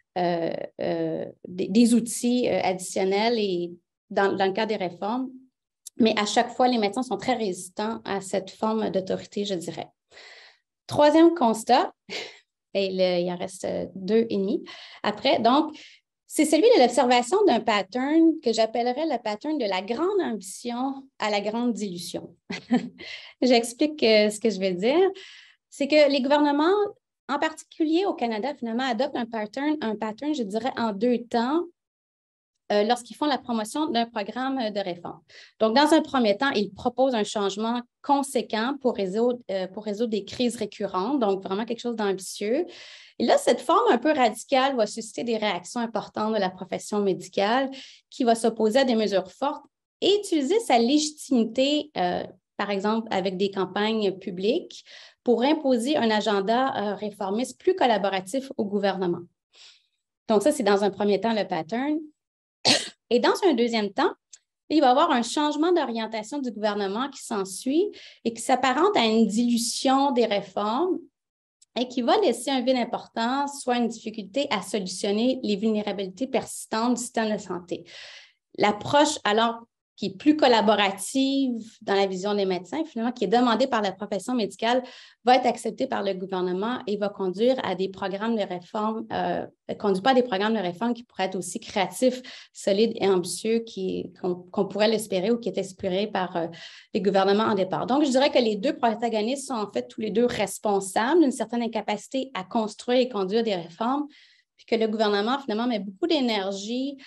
des outils additionnels et dans le cadre des réformes. Mais à chaque fois, les médecins sont très résistants à cette forme d'autorité, je dirais. Troisième constat, et il en reste 2,5 après. Donc, c'est celui de l'observation d'un pattern que j'appellerais le pattern de la grande ambition à la grande dilution. J'explique ce que je veux dire. C'est que les gouvernements, en particulier au Canada, finalement, adoptent un pattern, je dirais, en 2 temps lorsqu'ils font la promotion d'un programme de réforme. Donc, dans un premier temps, ils proposent un changement conséquent pour résoudre des crises récurrentes, donc vraiment quelque chose d'ambitieux. Et là, cette forme un peu radicale va susciter des réactions importantes de la profession médicale qui va s'opposer à des mesures fortes et utiliser sa légitimité, par exemple, avec des campagnes publiques pour imposer un agenda réformiste plus collaboratif au gouvernement. Donc, ça, c'est dans un premier temps le pattern. Et dans un deuxième temps, il va y avoir un changement d'orientation du gouvernement qui s'ensuit et qui s'apparente à une dilution des réformes et qui va laisser un vide important, soit une difficulté à solutionner les vulnérabilités persistantes du système de santé. L'approche, alors, qui est plus collaborative dans la vision des médecins, finalement, qui est demandée par la profession médicale, va être acceptée par le gouvernement et va conduire à des programmes de réforme, conduit pas à des programmes de réforme qui pourraient être aussi créatifs, solides et ambitieux qu'on pourrait l'espérer ou qui est inspiré par les gouvernements en départ. Donc, je dirais que les deux protagonistes sont en fait tous les deux responsables d'une certaine incapacité à construire et conduire des réformes, puis que le gouvernement, finalement, met beaucoup d'énergie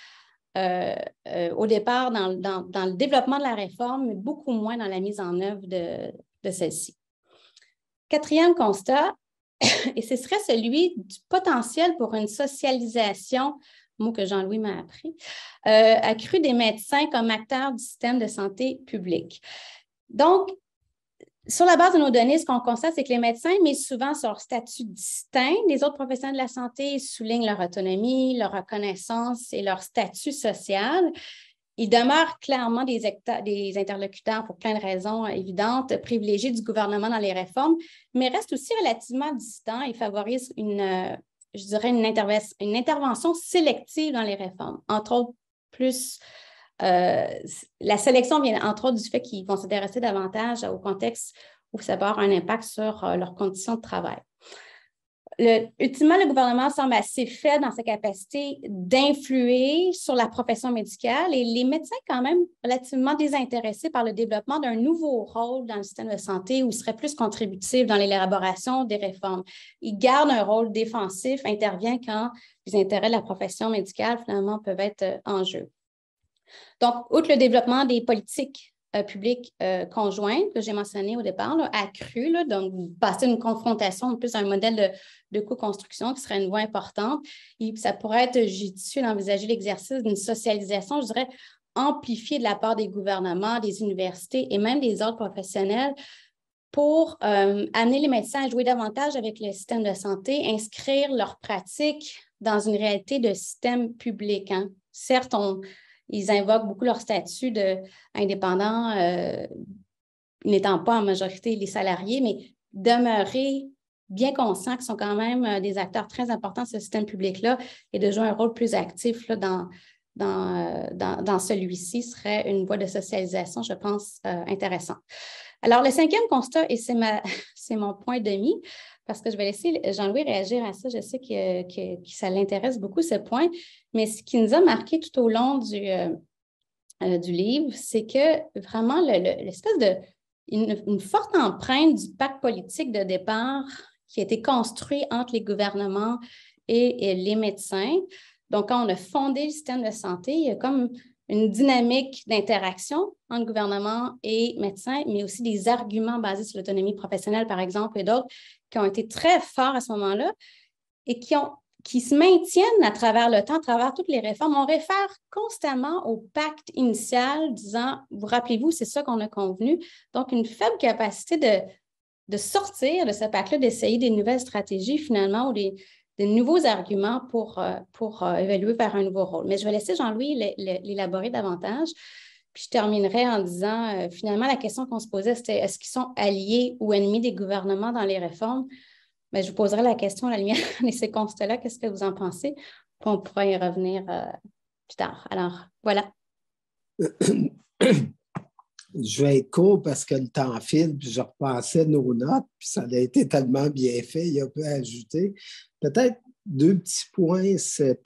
au départ dans le développement de la réforme, mais beaucoup moins dans la mise en œuvre de celle-ci. Quatrième constat, et ce serait celui du potentiel pour une socialisation, mot que Jean-Louis m'a appris, accrue des médecins comme acteurs du système de santé publique. Donc, sur la base de nos données, ce qu'on constate, c'est que les médecins misent souvent sur leur statut distinct des autres professionnels de la santé, soulignent leur autonomie, leur reconnaissance et leur statut social. Ils demeurent clairement des interlocuteurs pour plein de raisons évidentes, privilégiés du gouvernement dans les réformes, mais restent aussi relativement distants et favorisent une intervention sélective dans les réformes. Entre autres, la sélection vient entre autres du fait qu'ils vont s'intéresser davantage au contexte où ça va avoir un impact sur leurs conditions de travail. Ultimement, le gouvernement semble assez faible dans sa capacité d'influer sur la profession médicale et les médecins quand même relativement désintéressés par le développement d'un nouveau rôle dans le système de santé où ils seraient plus contributifs dans l'élaboration des réformes. Ils gardent un rôle défensif, intervient quand les intérêts de la profession médicale finalement peuvent être en jeu. Donc, outre le développement des politiques publiques conjointes que j'ai mentionné au départ, accrues, donc passer une confrontation plus à un modèle de co-construction qui serait une voie importante, et ça pourrait être judicieux d'envisager l'exercice d'une socialisation, je dirais, amplifiée de la part des gouvernements, des universités et même des autres professionnels pour amener les médecins à jouer davantage avec le système de santé, inscrire leurs pratiques dans une réalité de système public. Certes, ils invoquent beaucoup leur statut d'indépendant, n'étant pas en majorité les salariés, mais demeurer bien conscients qu'ils sont quand même des acteurs très importants de ce système public-là et de jouer un rôle plus actif là, dans celui-ci serait une voie de socialisation, je pense, intéressante. Alors, le 5e constat, et c'est mon point demi, parce que je vais laisser Jean-Louis réagir à ça, je sais que ça l'intéresse beaucoup, ce point, mais ce qui nous a marqué tout au long du livre, c'est que vraiment l'espèce une forte empreinte du pacte politique de départ qui a été construit entre les gouvernements et les médecins. Donc, quand on a fondé le système de santé, il y a comme une dynamique d'interaction entre gouvernement et médecins, mais aussi des arguments basés sur l'autonomie professionnelle, par exemple, et d'autres qui ont été très forts à ce moment-là et qui se maintiennent à travers le temps, à travers toutes les réformes. On réfère constamment au pacte initial disant, vous rappelez-vous, c'est ça qu'on a convenu. Donc, une faible capacité de sortir de ce pacte-là, d'essayer des nouvelles stratégies finalement ou des nouveaux arguments pour évoluer vers un nouveau rôle. Mais je vais laisser Jean-Louis l'élaborer davantage. Puis je terminerai en disant, finalement, la question qu'on se posait, c'était est-ce qu'ils sont alliés ou ennemis des gouvernements dans les réformes? Mais je vous poserai la question à la lumière de ces constats-là. Qu'est-ce que vous en pensez? Puis on pourra y revenir plus tard. Alors, voilà. Je vais être court parce que le temps file, puis je repassais nos notes, puis ça a été tellement bien fait, il y a peu à ajouter. Peut-être 2 petits points. C'est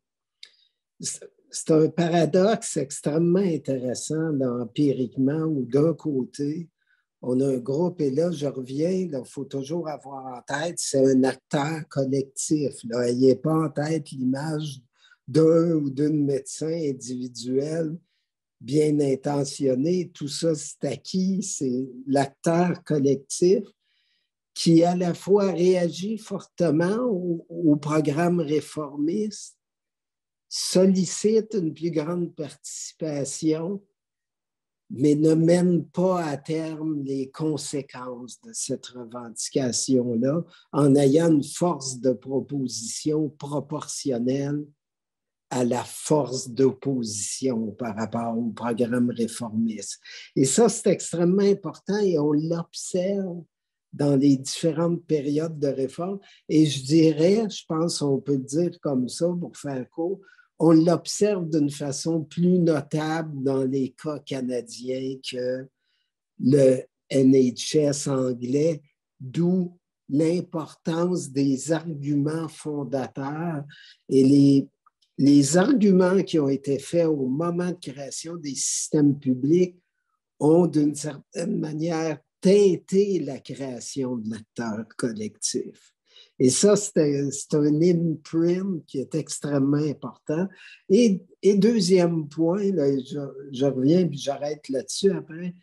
un paradoxe extrêmement intéressant empiriquement, où d'un côté, on a un groupe, et là, je reviens, il faut toujours avoir en tête, c'est un acteur collectif. N'ayez pas en tête l'image d'un ou d'une médecin individuel bien intentionné. Tout ça, c'est acquis, c'est l'acteur collectif qui, à la fois, réagit fortement au programme réformiste, sollicite une plus grande participation, mais ne mène pas à terme les conséquences de cette revendication-là en ayant une force de proposition proportionnelle à la force d'opposition par rapport au programme réformiste. Et ça, c'est extrêmement important et on l'observe dans les différentes périodes de réforme. Et je dirais, je pense qu'on peut le dire comme ça pour faire court, on l'observe d'une façon plus notable dans les cas canadiens que le NHS anglais, d'où l'importance des arguments fondateurs et les arguments qui ont été faits au moment de création des systèmes publics ont d'une certaine manière teinté la création de l'acteur collectif. Et ça, c'est un imprint qui est extrêmement important. Et deuxième point, là, je reviens puis j'arrête là-dessus après,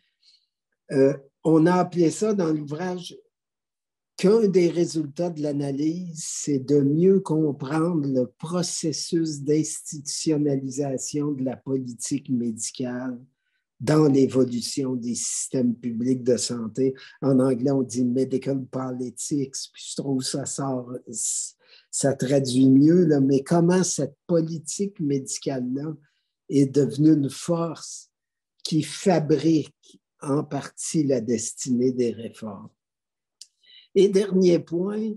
on a appelé ça dans l'ouvrage qu'un des résultats de l'analyse, c'est de mieux comprendre le processus d'institutionnalisation de la politique médicale dans l'évolution des systèmes publics de santé. En anglais, on dit medical politics, puis je trouve que ça traduit mieux, là, mais comment cette politique médicale-là est devenue une force qui fabrique en partie la destinée des réformes. Et dernier point,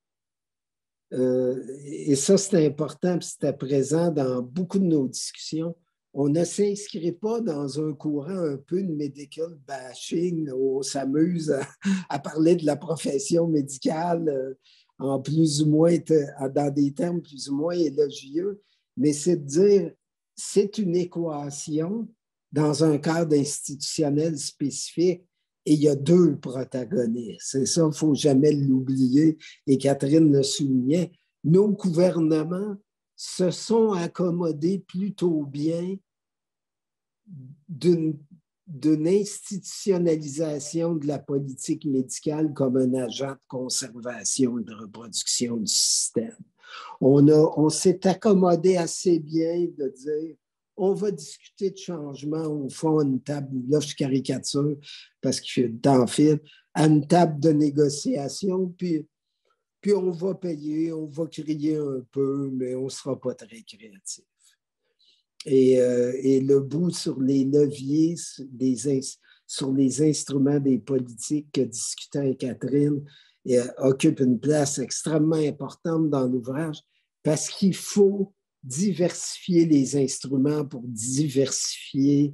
et ça c'est important, puis c'était présent dans beaucoup de nos discussions, on ne s'inscrit pas dans un courant un peu de medical bashing, où on s'amuse à parler de la profession médicale en plus ou moins, dans des termes plus ou moins élogieux, mais c'est de dire, c'est une équation dans un cadre institutionnel spécifique et il y a 2 protagonistes. C'est ça, il ne faut jamais l'oublier, et Catherine le soulignait. Nos gouvernements se sont accommodés plutôt bien d'une institutionnalisation de la politique médicale comme un agent de conservation et de reproduction du système. On s'est accommodé assez bien de dire on va discuter de changement au fond à une table, là je caricature parce que le temps file, à une table de négociation, puis on va payer, on va crier un peu, mais on ne sera pas très créatif. Et le bout sur les leviers, sur les instruments des politiques que discutait avec Catherine, occupe une place extrêmement importante dans l'ouvrage parce qu'il faut diversifier les instruments pour diversifier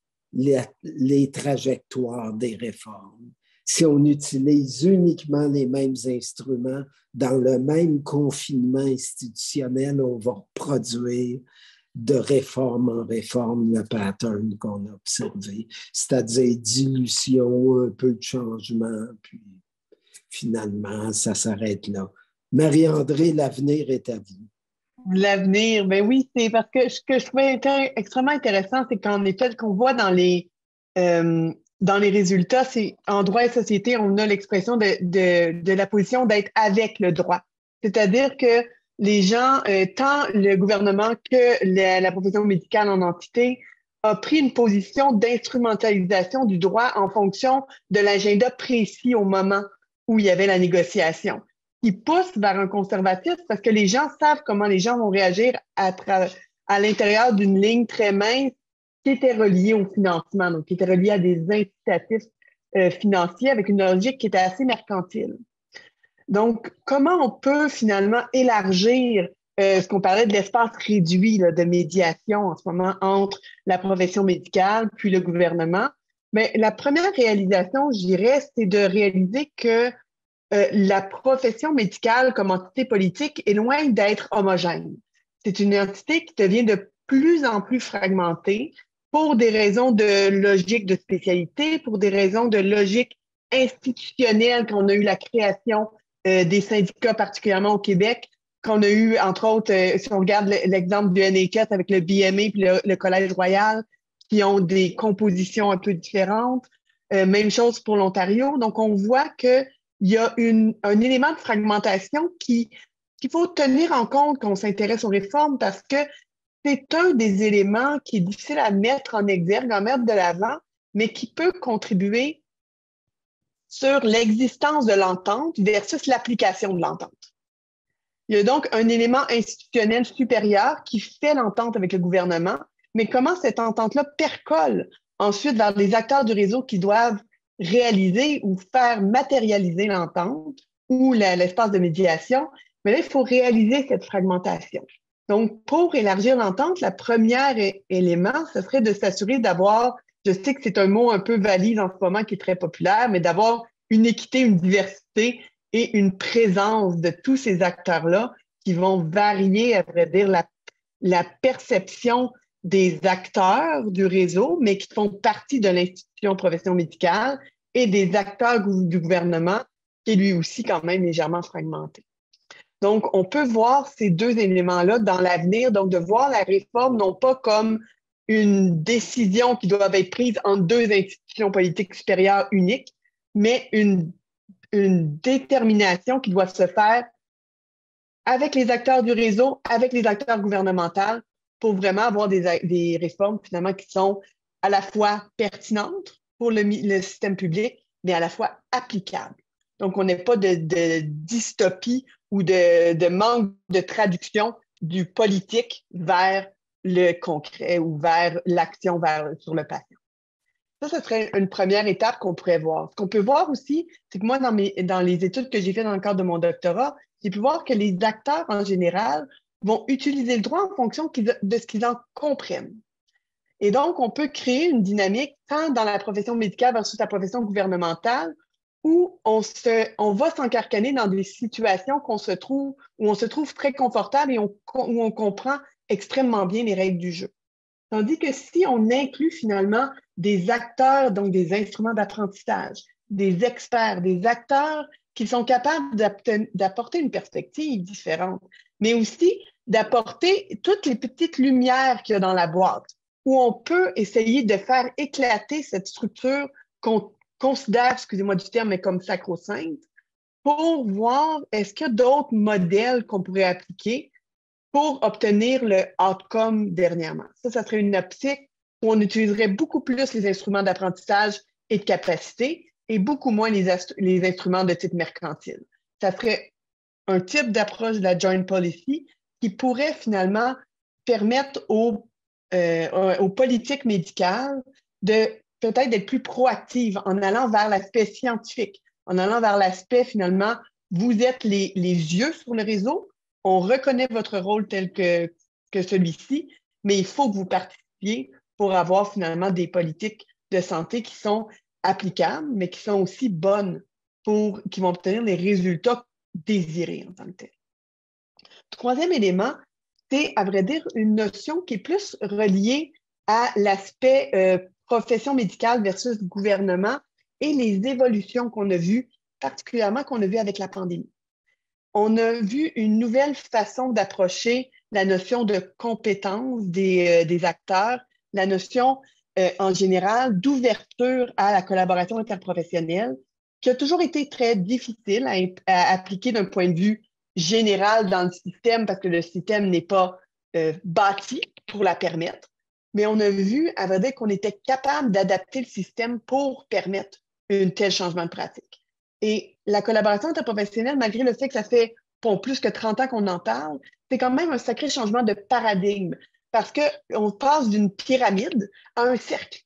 les trajectoires des réformes. Si on utilise uniquement les mêmes instruments dans le même confinement institutionnel, on va produire de réforme en réforme le pattern qu'on a observé, c'est-à-dire dilution, un peu de changement, puis finalement, ça s'arrête là. Marie-André, l'avenir est à vous. L'avenir, ben oui, c'est parce que ce que je trouvais extrêmement intéressant, c'est qu'en effet, ce qu'on voit dans les résultats, c'est en droit et société, on a l'expression de la position d'être avec le droit. C'est-à-dire que les gens, tant le gouvernement que la profession médicale en entité, a pris une position d'instrumentalisation du droit en fonction de l'agenda précis au moment où il y avait la négociation, qui pousse vers un conservatisme parce que les gens savent comment les gens vont réagir à l'intérieur d'une ligne très mince qui était reliée au financement, donc qui était reliée à des incitatifs financiers avec une logique qui était assez mercantile. Donc, comment on peut finalement élargir ce qu'on parlait de l'espace réduit là, de médiation en ce moment entre la profession médicale puis le gouvernement? Mais la première réalisation, je dirais, c'est de réaliser que la profession médicale comme entité politique est loin d'être homogène. C'est une entité qui devient de plus en plus fragmentée pour des raisons de logique de spécialité, pour des raisons de logique institutionnelle, qu'on a eu la création des syndicats, particulièrement au Québec, qu'on a eu, entre autres, si on regarde l'exemple du NHS avec le BMA et le Collège Royal, qui ont des compositions un peu différentes. Même chose pour l'Ontario. Donc, on voit qu'il y a un élément de fragmentation qu'il faut tenir en compte quand on s'intéresse aux réformes parce que c'est un des éléments qui est difficile à mettre en exergue, à mettre de l'avant, mais qui peut contribuer sur l'existence de l'entente versus l'application de l'entente. Il y a donc un élément institutionnel supérieur qui fait l'entente avec le gouvernement, mais comment cette entente-là percole ensuite vers les acteurs du réseau qui doivent réaliser ou faire matérialiser l'entente ou l'espace de médiation, mais là, il faut réaliser cette fragmentation. Donc, pour élargir l'entente, le premier élément, ce serait de s'assurer d'avoir, je sais que c'est un mot un peu valide en ce moment qui est très populaire, mais d'avoir une équité, une diversité et une présence de tous ces acteurs-là qui vont varier, à vrai dire, la perception des acteurs du réseau, mais qui font partie de l'institution profession médicale et des acteurs du gouvernement, qui est lui aussi quand même légèrement fragmenté. Donc, on peut voir ces deux éléments-là dans l'avenir, donc de voir la réforme non pas comme une décision qui doit être prise entre deux institutions politiques supérieures uniques, mais une détermination qui doit se faire avec les acteurs du réseau, avec les acteurs gouvernementaux, pour vraiment avoir des réformes finalement qui sont à la fois pertinentes pour le système public, mais à la fois applicables. Donc, on n'est pas de dystopie ou de manque de traduction du politique vers le concret ou vers l'action sur le patient. Ça, ce serait une première étape qu'on pourrait voir. Ce qu'on peut voir aussi, c'est que moi, dans les études que j'ai faites dans le cadre de mon doctorat, j'ai pu voir que les acteurs en général vont utiliser le droit en fonction de ce qu'ils en comprennent. Et donc, on peut créer une dynamique tant dans la profession médicale versus la profession gouvernementale où on va s'encarcaner dans des situations où on se trouve très confortable et où on comprend extrêmement bien les règles du jeu. Tandis que si on inclut finalement des acteurs, donc des instruments d'apprentissage, des experts, des acteurs qui sont capables d'apporter une perspective différente, mais aussi d'apporter toutes les petites lumières qu'il y a dans la boîte, où on peut essayer de faire éclater cette structure qu'on considère, excusez-moi du terme, mais comme sacro-sainte, pour voir est-ce qu'il y a d'autres modèles qu'on pourrait appliquer pour obtenir le outcome dernièrement. Ça serait une optique où on utiliserait beaucoup plus les instruments d'apprentissage et de capacité et beaucoup moins les instruments de type mercantile. Ça serait un type d'approche de la Joint Policy qui pourrait finalement permettre aux aux politiques médicales de peut-être d'être plus proactive en allant vers l'aspect scientifique, en allant vers l'aspect finalement, vous êtes les yeux sur le réseau, on reconnaît votre rôle tel que celui-ci, mais il faut que vous participiez pour avoir finalement des politiques de santé qui sont applicables, mais qui sont aussi bonnes qui vont obtenir les résultats désirés en tant que tel. Troisième élément, c'est, à vrai dire, une notion qui est plus reliée à l'aspect profession médicale versus gouvernement et les évolutions qu'on a vues, particulièrement qu'on a vues avec la pandémie. On a vu une nouvelle façon d'approcher la notion de compétence des acteurs, la notion en général d'ouverture à la collaboration interprofessionnelle, qui a toujours été très difficile à appliquer d'un point de vue général dans le système parce que le système n'est pas bâti pour la permettre. Mais on a vu, à vrai dire, qu'on était capable d'adapter le système pour permettre un tel changement de pratique. Et la collaboration interprofessionnelle, malgré le fait que ça fait plus que 30 ans qu'on en parle, c'est quand même un sacré changement de paradigme parce qu'on passe d'une pyramide à un cercle.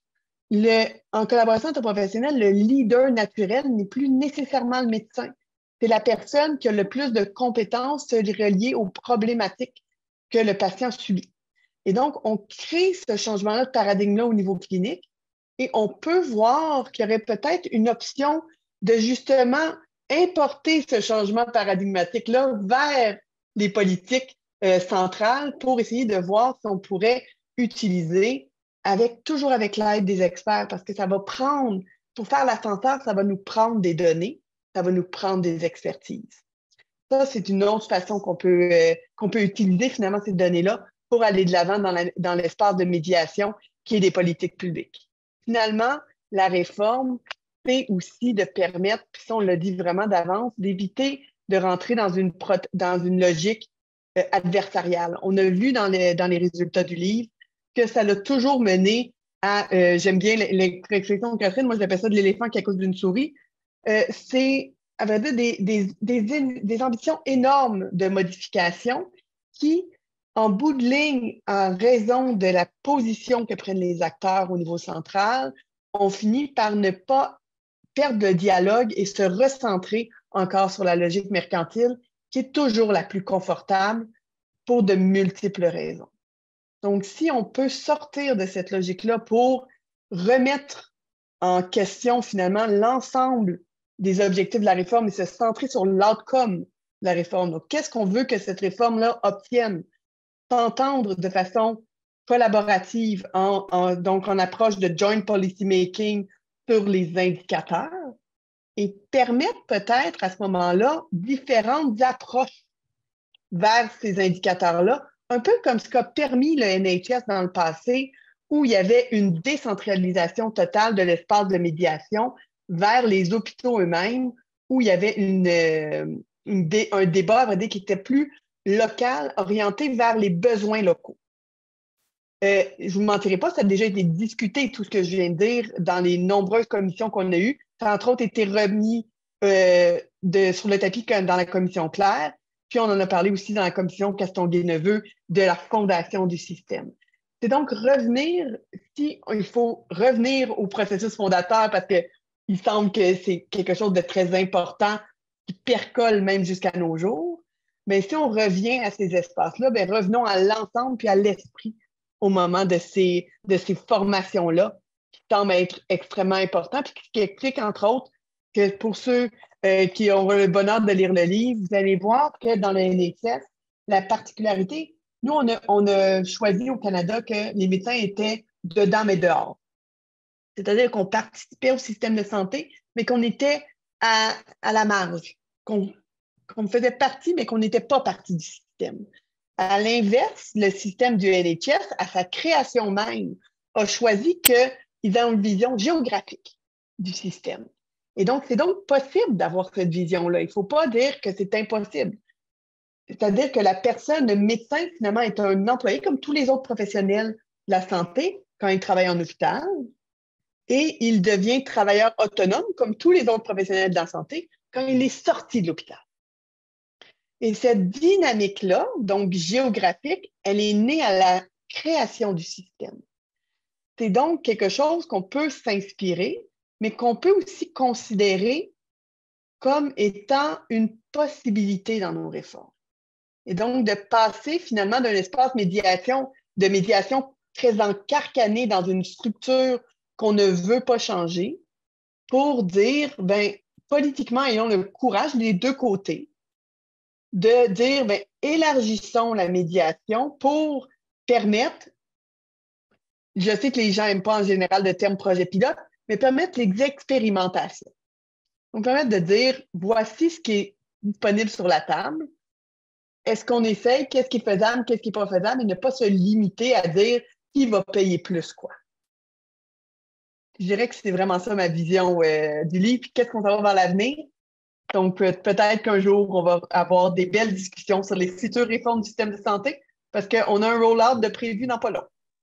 En collaboration interprofessionnelle, le leader naturel n'est plus nécessairement le médecin. C'est la personne qui a le plus de compétences reliées aux problématiques que le patient subit. Et donc, on crée ce changement-là de paradigme-là au niveau clinique et on peut voir qu'il y aurait peut-être une option de justement importer ce changement paradigmatique-là vers les politiques centrales pour essayer de voir si on pourrait utiliser toujours avec l'aide des experts, parce que ça va prendre, pour faire l'ascenseur, ça va nous prendre des données, ça va nous prendre des expertises. Ça, c'est une autre façon qu'on peut utiliser finalement ces données-là pour aller de l'avant dans l'espace de médiation qui est des politiques publiques. Finalement, la réforme, c'est aussi de permettre, puis ça on l'a dit vraiment d'avance, d'éviter de rentrer dans une logique adversariale. On a vu dans les résultats du livre que ça l'a toujours mené à, j'aime bien l'expression de Catherine, moi j'appelle ça de l'éléphant qui accouche d'une souris, c'est à vrai dire des ambitions énormes de modification qui, en bout de ligne, en raison de la position que prennent les acteurs au niveau central, ont fini par ne pas perdre le dialogue et se recentrer encore sur la logique mercantile, qui est toujours la plus confortable pour de multiples raisons. Donc, si on peut sortir de cette logique-là pour remettre en question finalement l'ensemble des objectifs de la réforme et se centrer sur l'outcome de la réforme. Donc, qu'est-ce qu'on veut que cette réforme-là obtienne? S'entendre de façon collaborative, donc en approche de joint policy making sur les indicateurs et permettre peut-être à ce moment-là différentes approches vers ces indicateurs-là, un peu comme ce qu'a permis le NHS dans le passé, où il y avait une décentralisation totale de l'espace de médiation vers les hôpitaux eux-mêmes, où il y avait un débat, à vrai dire, qui était plus local, orienté vers les besoins locaux. Je ne vous mentirai pas, ça a déjà été discuté, tout ce que je viens de dire, dans les nombreuses commissions qu'on a eues. Ça a entre autres été remis sur le tapis dans la commission Claire, puis on en a parlé aussi dans la commission Castonguay-Neveu de la fondation du système. C'est donc il faut revenir au processus fondateur parce qu'il semble que c'est quelque chose de très important qui percole même jusqu'à nos jours. Mais si on revient à ces espaces-là, bien, revenons à l'ensemble puis à l'esprit au moment de ces formations-là qui semblent être extrêmement importantes puis qui expliquent, entre autres, que pour ceux qui ont le bonheur de lire le livre, vous allez voir que dans le NHS, la particularité, nous, on a choisi au Canada que les médecins étaient dedans mais dehors. C'est-à-dire qu'on participait au système de santé, mais qu'on était à la marge, qu'on faisait partie, mais qu'on n'était pas partie du système. À l'inverse, le système du NHS, à sa création même, a choisi qu'ils aient une vision géographique du système. Et donc, c'est donc possible d'avoir cette vision-là. Il ne faut pas dire que c'est impossible. C'est-à-dire que la personne, le médecin, finalement, est un employé comme tous les autres professionnels de la santé quand il travaille en hôpital. Et il devient travailleur autonome comme tous les autres professionnels de la santé quand il est sorti de l'hôpital. Et cette dynamique-là, donc géographique, elle est née à la création du système. C'est donc quelque chose qu'on peut s'inspirer, mais qu'on peut aussi considérer comme étant une possibilité dans nos réformes. Et donc, de passer finalement d'un espace de médiation très encarcané dans une structure qu'on ne veut pas changer, pour dire, politiquement, ayons le courage des deux côtés de dire, élargissons la médiation pour permettre, je sais que les gens n'aiment pas en général le terme projet pilote, mais permettre les expérimentations. Donc, permettre de dire, voici ce qui est disponible sur la table. Est-ce qu'on essaye? Qu'est-ce qui est faisable? Qu'est-ce qui n'est pas faisable? Et ne pas se limiter à dire qui va payer plus quoi. Je dirais que c'est vraiment ça ma vision du livre. Puis qu'est-ce qu'on va voir vers l'avenir? Donc, peut-être qu'un jour, on va avoir des belles discussions sur les futures réformes du système de santé parce qu'on a un roll-out de prévu dans pas long.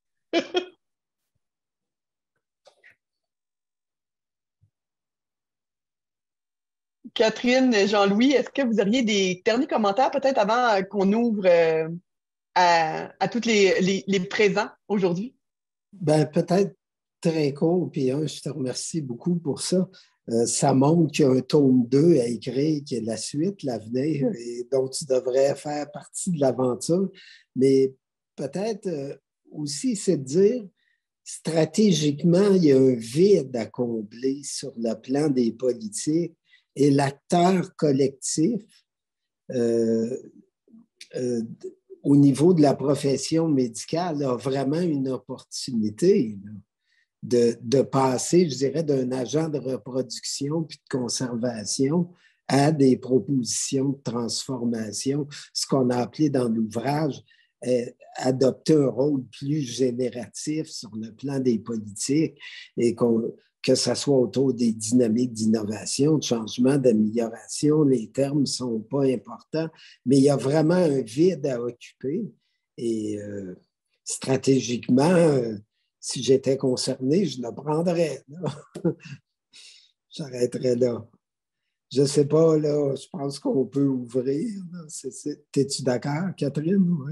Catherine, Jean-Louis, est-ce que vous auriez des derniers commentaires peut-être avant qu'on ouvre à tous les présents aujourd'hui? Peut-être très court, puis je te remercie beaucoup pour ça. Ça montre qu'il y a un tome 2 à écrire, qui est la suite, l'avenir, et dont tu devrais faire partie de l'aventure. Mais peut-être aussi, c'est de dire, stratégiquement, il y a un vide à combler sur le plan des politiques et l'acteur collectif au niveau de la profession médicale a vraiment une opportunité de passer, je dirais, d'un agent de reproduction puis de conservation à des propositions de transformation, ce qu'on a appelé dans l'ouvrage adopter un rôle plus génératif sur le plan des politiques et que ce soit autour des dynamiques d'innovation, de changement, d'amélioration. Les termes ne sont pas importants, mais il y a vraiment un vide à occuper. Et stratégiquement, si j'étais concerné, je le prendrais. J'arrêterais là. Je ne sais pas, là, je pense qu'on peut ouvrir. Es-tu d'accord, Catherine? Ouais.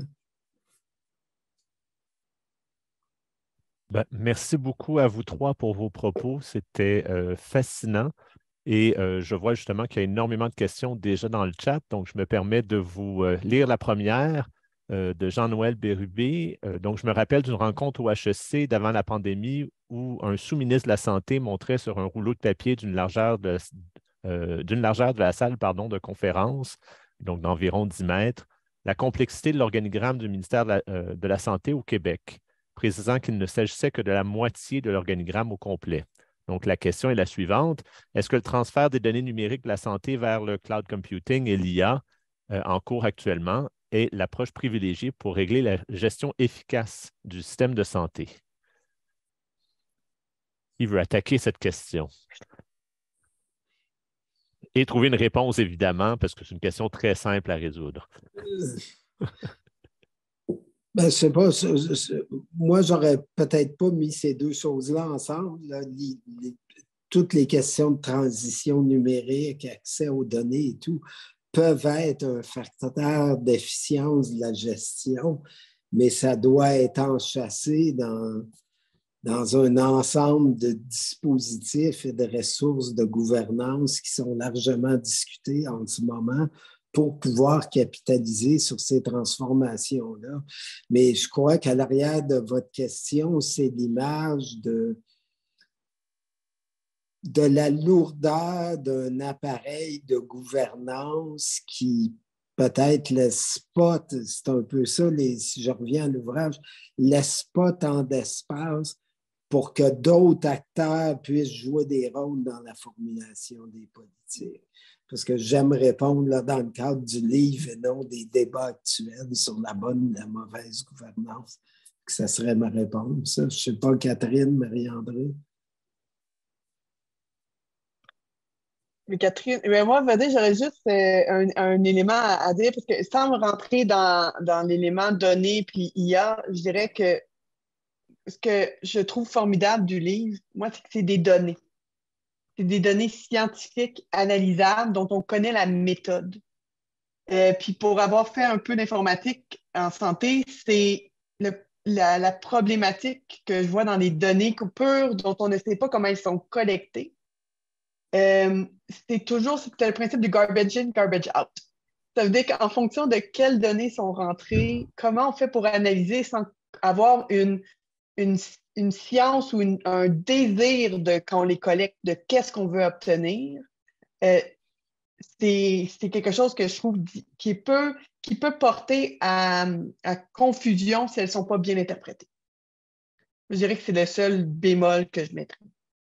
Merci beaucoup à vous trois pour vos propos. C'était fascinant. Et je vois justement qu'il y a énormément de questions déjà dans le chat. Donc, je me permets de vous lire la première de Jean-Noël Bérubé. Donc, je me rappelle d'une rencontre au HEC d'avant la pandémie où un sous-ministre de la Santé montrait sur un rouleau de papier d'une largeur de la salle de conférence, donc d'environ 10 mètres, la complexité de l'organigramme du ministère de la Santé au Québec, précisant qu'il ne s'agissait que de la moitié de l'organigramme au complet. Donc, la question est la suivante. Est-ce que le transfert des données numériques de la santé vers le cloud computing et l'IA en cours actuellement est l'approche privilégiée pour régler la gestion efficace du système de santé? Qui veut attaquer cette question? Et trouver une réponse, évidemment, parce que c'est une question très simple à résoudre. Je ne sais pas. Moi, j'aurais peut-être pas mis ces deux choses-là ensemble. Là, toutes les questions de transition numérique, accès aux données et tout, peuvent être un facteur d'efficience de la gestion, mais ça doit être enchâssé dans un ensemble de dispositifs et de ressources de gouvernance qui sont largement discutés en ce moment pour pouvoir capitaliser sur ces transformations-là. Mais je crois qu'à l'arrière de votre question, c'est l'image de la lourdeur d'un appareil de gouvernance qui peut-être laisse pas, c'est un peu ça, si je reviens à l'ouvrage, laisse pas tant d'espace pour que d'autres acteurs puissent jouer des rôles dans la formulation des politiques. Parce que j'aime répondre là, dans le cadre du livre et non des débats actuels sur la bonne ou la mauvaise gouvernance. Que ça serait ma réponse. Je ne sais pas, Catherine, Marie-André. Mais Catherine, moi, j'aurais juste un élément à dire, parce que sans me rentrer dans l'élément données puis IA, je dirais que ce que je trouve formidable du livre, moi, c'est que c'est des données. C'est des données scientifiques analysables dont on connaît la méthode. Puis pour avoir fait un peu d'informatique en santé, c'est la problématique que je vois dans les données pures dont on ne sait pas comment elles sont collectées. C'est le principe du garbage in, garbage out. Ça veut dire qu'en fonction de quelles données sont rentrées, comment on fait pour analyser sans avoir une science ou un désir de, quand on les collecte, de qu'est-ce qu'on veut obtenir. C'est quelque chose que je trouve qui peut porter à confusion si elles ne sont pas bien interprétées. Je dirais que c'est le seul bémol que je mettrais.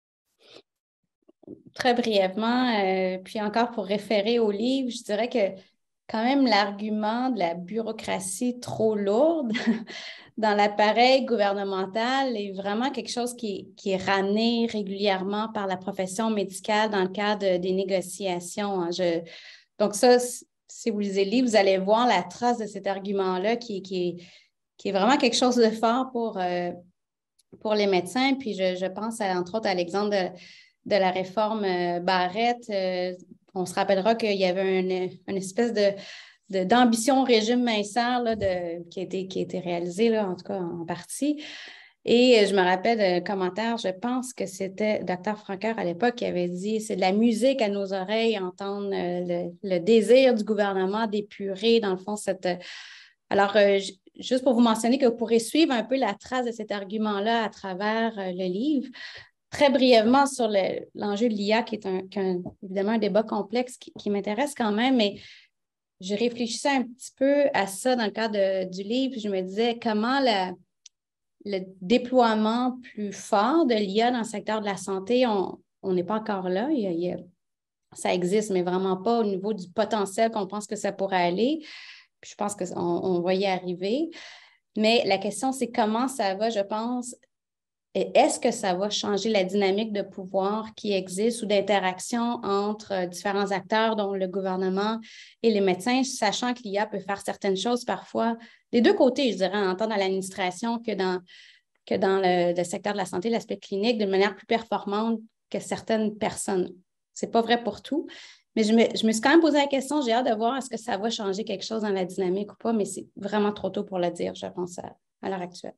Très brièvement, puis encore pour référer au livre, je dirais que quand même l'argument de la bureaucratie trop lourde dans l'appareil gouvernemental est vraiment quelque chose qui est ramené régulièrement par la profession médicale dans le cadre des négociations. Donc ça, si vous lisez le livre, vous allez voir la trace de cet argument-là qui est vraiment quelque chose de fort pour les médecins. Puis je pense entre autres à l'exemple de la réforme Barrette. On se rappellera qu'il y avait une espèce d'ambition régime minceur là, qui a été réalisée, là, en tout cas en partie. Et je me rappelle d'un commentaire, je pense que c'était Dr. Franqueur à l'époque qui avait dit « C'est de la musique à nos oreilles, entendre le désir du gouvernement d'épurer, dans le fond, cette… » Alors, juste pour vous mentionner que vous pourrez suivre un peu la trace de cet argument-là à travers le livre. Très brièvement sur l'enjeu de l'IA, qui est évidemment un débat complexe qui m'intéresse quand même, mais je réfléchissais un petit peu à ça dans le cadre du livre. Je me disais comment le déploiement plus fort de l'IA dans le secteur de la santé, on n'est pas encore là. Ça existe, mais vraiment pas au niveau du potentiel qu'on pense que ça pourrait aller. Puis je pense qu'on va y arriver. Mais la question, c'est comment ça va, je pense. Et est-ce que ça va changer la dynamique de pouvoir qui existe ou d'interaction entre différents acteurs, dont le gouvernement et les médecins, sachant que l'IA peut faire certaines choses parfois, des deux côtés, je dirais, tant dans l'administration que dans le secteur de la santé, l'aspect clinique, de manière plus performante que certaines personnes. Ce n'est pas vrai pour tout, mais je me suis quand même posé la question, j'ai hâte de voir est-ce que ça va changer quelque chose dans la dynamique ou pas, mais c'est vraiment trop tôt pour le dire, je pense, à l'heure actuelle.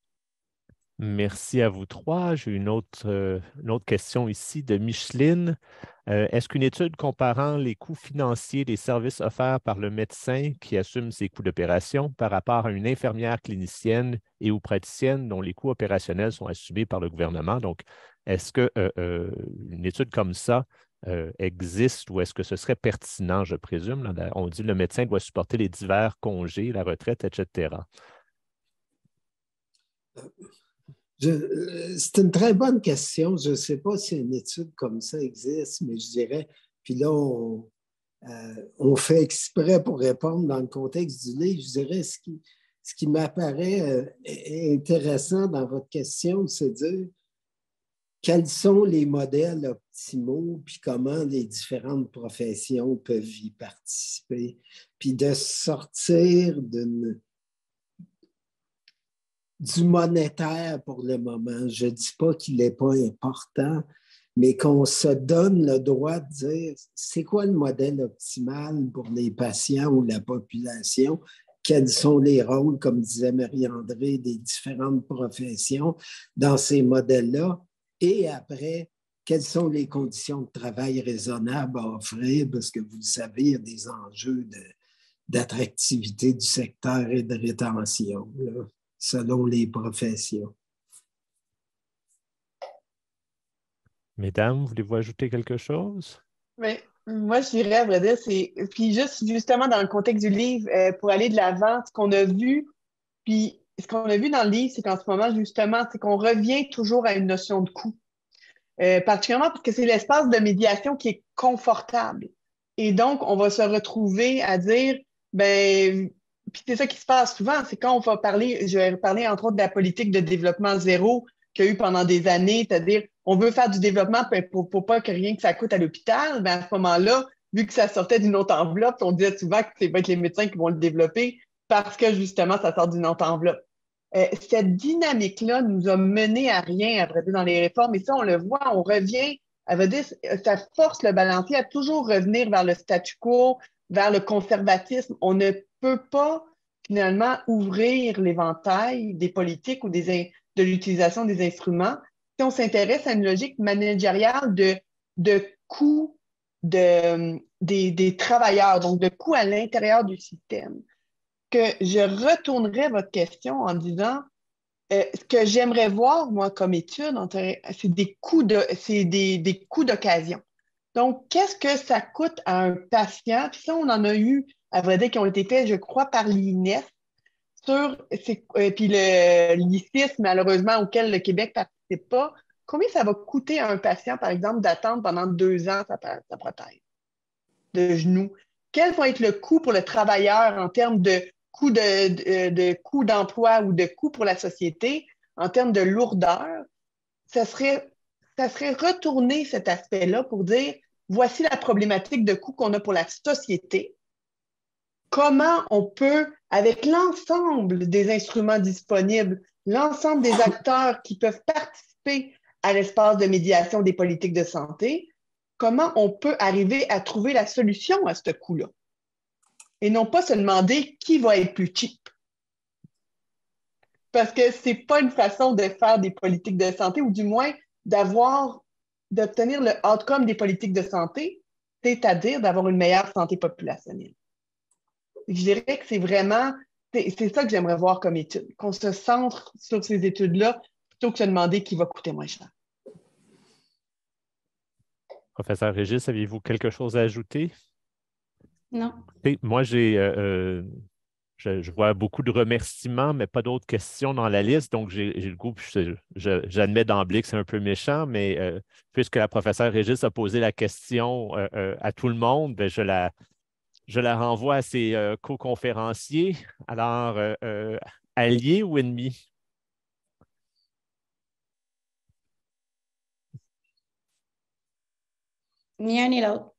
Merci à vous trois. J'ai une autre question ici de Micheline. Est-ce qu'une étude comparant les coûts financiers des services offerts par le médecin qui assume ses coûts d'opération par rapport à une infirmière clinicienne et ou praticienne dont les coûts opérationnels sont assumés par le gouvernement, donc est-ce qu'une étude comme ça existe ou est-ce que ce serait pertinent, je présume? On dit que le médecin doit supporter les divers congés, la retraite, etc. C'est une très bonne question. Je ne sais pas si une étude comme ça existe, mais je dirais, puis là, on fait exprès pour répondre dans le contexte du livre. Je dirais, ce qui m'apparaît intéressant dans votre question, c'est de dire quels sont les modèles optimaux, puis comment les différentes professions peuvent y participer, puis de sortir du monétaire pour le moment. Je ne dis pas qu'il n'est pas important, mais qu'on se donne le droit de dire c'est quoi le modèle optimal pour les patients ou la population, quels sont les rôles, comme disait Marie-André, des différentes professions dans ces modèles-là, et après, quelles sont les conditions de travail raisonnables à offrir, parce que vous le savez, il y a des enjeux d'attractivité du secteur et de rétention, là, selon les professions. Mesdames, voulez-vous ajouter quelque chose? Mais moi, je dirais, à vrai dire, puis justement dans le contexte du livre, pour aller de l'avant, ce qu'on a vu, puis ce qu'on a vu dans le livre, c'est qu'en ce moment, justement, c'est qu'on revient toujours à une notion de coût. Particulièrement parce que c'est l'espace de médiation qui est confortable. Et donc, on va se retrouver à dire, puis c'est ça qui se passe souvent, c'est quand on va parler, je vais parler entre autres de la politique de développement zéro qu'il y a eu pendant des années, c'est-à-dire on veut faire du développement pour pas que rien que ça coûte à l'hôpital, à ce moment-là, vu que ça sortait d'une autre enveloppe, on disait souvent que c'est va être les médecins qui vont le développer parce que justement, ça sort d'une autre enveloppe. Cette dynamique-là nous a mené à rien, à vrai dire, dans les réformes, et ça, on le voit, on revient, à vrai dire, ça force le balancier à toujours revenir vers le statu quo, vers le conservatisme. On ne peut pas finalement ouvrir l'éventail des politiques ou de l'utilisation des instruments si on s'intéresse à une logique managériale de coût des travailleurs, donc de coût à l'intérieur du système. Que je retournerai votre question en disant ce que j'aimerais voir, moi, comme étude, c'est des coûts d'occasion. Donc, qu'est-ce que ça coûte à un patient? Puis ça, on en a eu, à vrai dire, qui ont été faits, je crois, par l'INES, puis l'ICIS, malheureusement, auquel le Québec ne participe pas. Combien ça va coûter à un patient, par exemple, d'attendre pendant 2 ans sa prothèse de genou? Quel va être le coût pour le travailleur en termes de coût d'emploi ou de coût pour la société, en termes de lourdeur? Ça serait retourner cet aspect-là pour dire, voici la problématique de coût qu'on a pour la société. Comment on peut, avec l'ensemble des instruments disponibles, l'ensemble des acteurs qui peuvent participer à l'espace de médiation des politiques de santé, comment on peut arriver à trouver la solution à ce coût-là? Et non pas se demander qui va être plus cheap. Parce que ce n'est pas une façon de faire des politiques de santé, ou du moins d'obtenir le outcome des politiques de santé, c'est-à-dire d'avoir une meilleure santé populationnelle. Je dirais que c'est ça que j'aimerais voir comme étude, qu'on se centre sur ces études-là plutôt que de se demander qui va coûter moins cher. Professeur Régis, aviez-vous quelque chose à ajouter? Non. Moi, je vois beaucoup de remerciements, mais pas d'autres questions dans la liste. Donc, j'ai le goût, j'admets d'emblée que c'est un peu méchant, mais puisque la professeure Régis a posé la question à tout le monde, ben, je la renvoie à ses co-conférenciers. Alors, alliés ou ennemis? Ni un ni l'autre.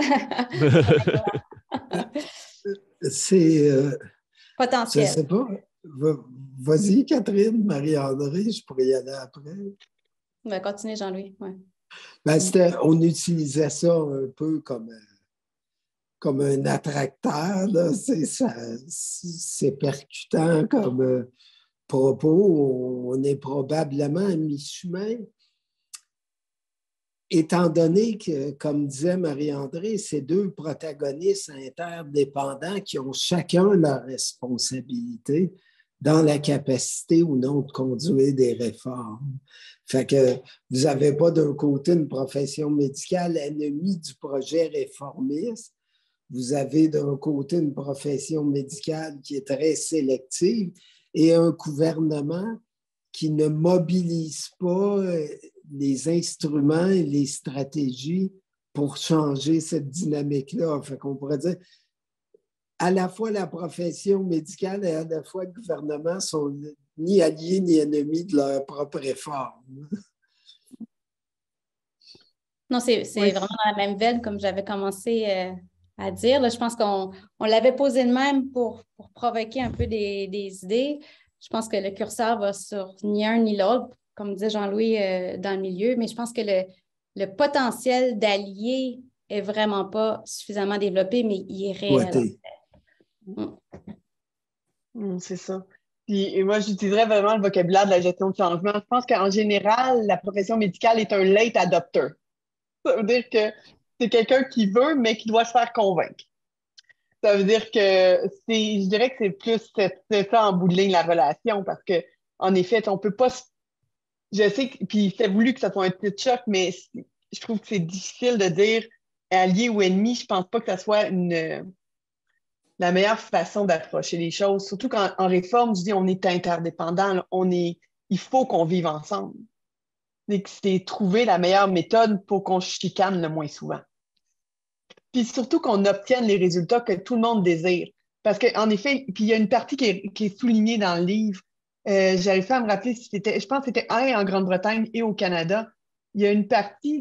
C'est... Potentiel. Je ne sais pas. Vas-y, Catherine, Marie-André, je pourrais y aller après. On va continuer, Jean-Louis. Ouais. Ben, on utilisait ça un peu comme un attracteur. Là. C'est percutant comme propos. On est probablement à mi-chemin. Étant donné que, comme disait Marie-André, ces deux protagonistes interdépendants qui ont chacun leur responsabilité dans la capacité ou non de conduire des réformes. Fait que vous n'avez pas d'un côté une profession médicale ennemie du projet réformiste, vous avez d'un côté une profession médicale qui est très sélective et un gouvernement qui ne mobilise pas les instruments et les stratégies pour changer cette dynamique-là. Fait qu'on pourrait dire à la fois la profession médicale et à la fois le gouvernement sont ni alliés ni ennemis de leur propre réforme. Non, c'est vraiment dans la même veine, comme j'avais commencé à dire. Là, je pense qu'on l'avait posé de même pour provoquer un peu des idées. Je pense que le curseur va sur ni un ni l'autre, comme disait Jean-Louis, dans le milieu, mais je pense que le potentiel d'alliés n'est vraiment pas suffisamment développé, mais il est réel. C'est ça. Et moi, j'utiliserais vraiment le vocabulaire de la gestion de changement. Je pense qu'en général, la profession médicale est un late adopter. Ça veut dire que c'est quelqu'un qui veut, mais qui doit se faire convaincre. Ça veut dire que je dirais que c'est plus ça en bout de ligne, la relation, parce que en effet, on peut pas. Je sais que, puis c'est voulu que ça soit un petit choc, mais je trouve que c'est difficile de dire allié ou ennemi. Je pense pas que ça soit la meilleure façon d'approcher les choses. Surtout qu'en réforme, je dis on est interdépendants, il faut qu'on vive ensemble. C'est trouver la meilleure méthode pour qu'on chicane le moins souvent. Puis surtout qu'on obtienne les résultats que tout le monde désire. Parce qu'en effet, puis il y a une partie qui est soulignée dans le livre. J'arrive pas à me rappeler si c'était, je pense que c'était en Grande-Bretagne et au Canada. Il y a une partie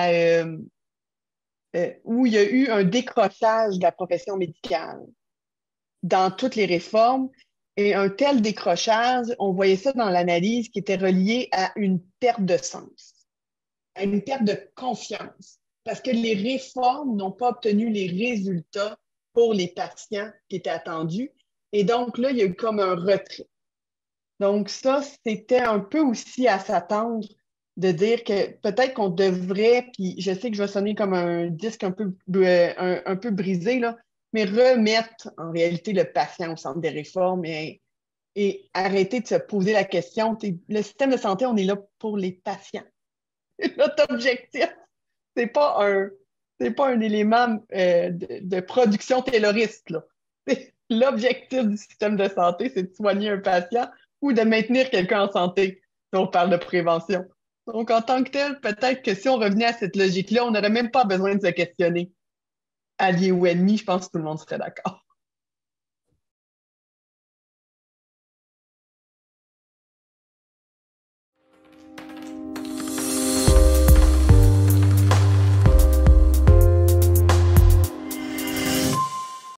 où il y a eu un décrochage de la profession médicale dans toutes les réformes. Et un tel décrochage, on voyait ça dans l'analyse qui était reliée à une perte de sens, à une perte de confiance. Parce que les réformes n'ont pas obtenu les résultats pour les patients qui étaient attendus. Et donc là, il y a eu comme un retrait. Donc ça, c'était un peu aussi à s'attendre de dire que peut-être qu'on devrait, puis je sais que je vais sonner comme un disque un peu brisé, là, mais remettre en réalité le patient au centre des réformes et arrêter de se poser la question. Le système de santé, on est là pour les patients. Notre objectif, c'est pas un élément de production tayloriste, là. L'objectif du système de santé, c'est de soigner un patient ou de maintenir quelqu'un en santé, si on parle de prévention. Donc, en tant que tel, peut-être que si on revenait à cette logique-là, on n'aurait même pas besoin de se questionner. Allié ou ennemi, je pense que tout le monde serait d'accord.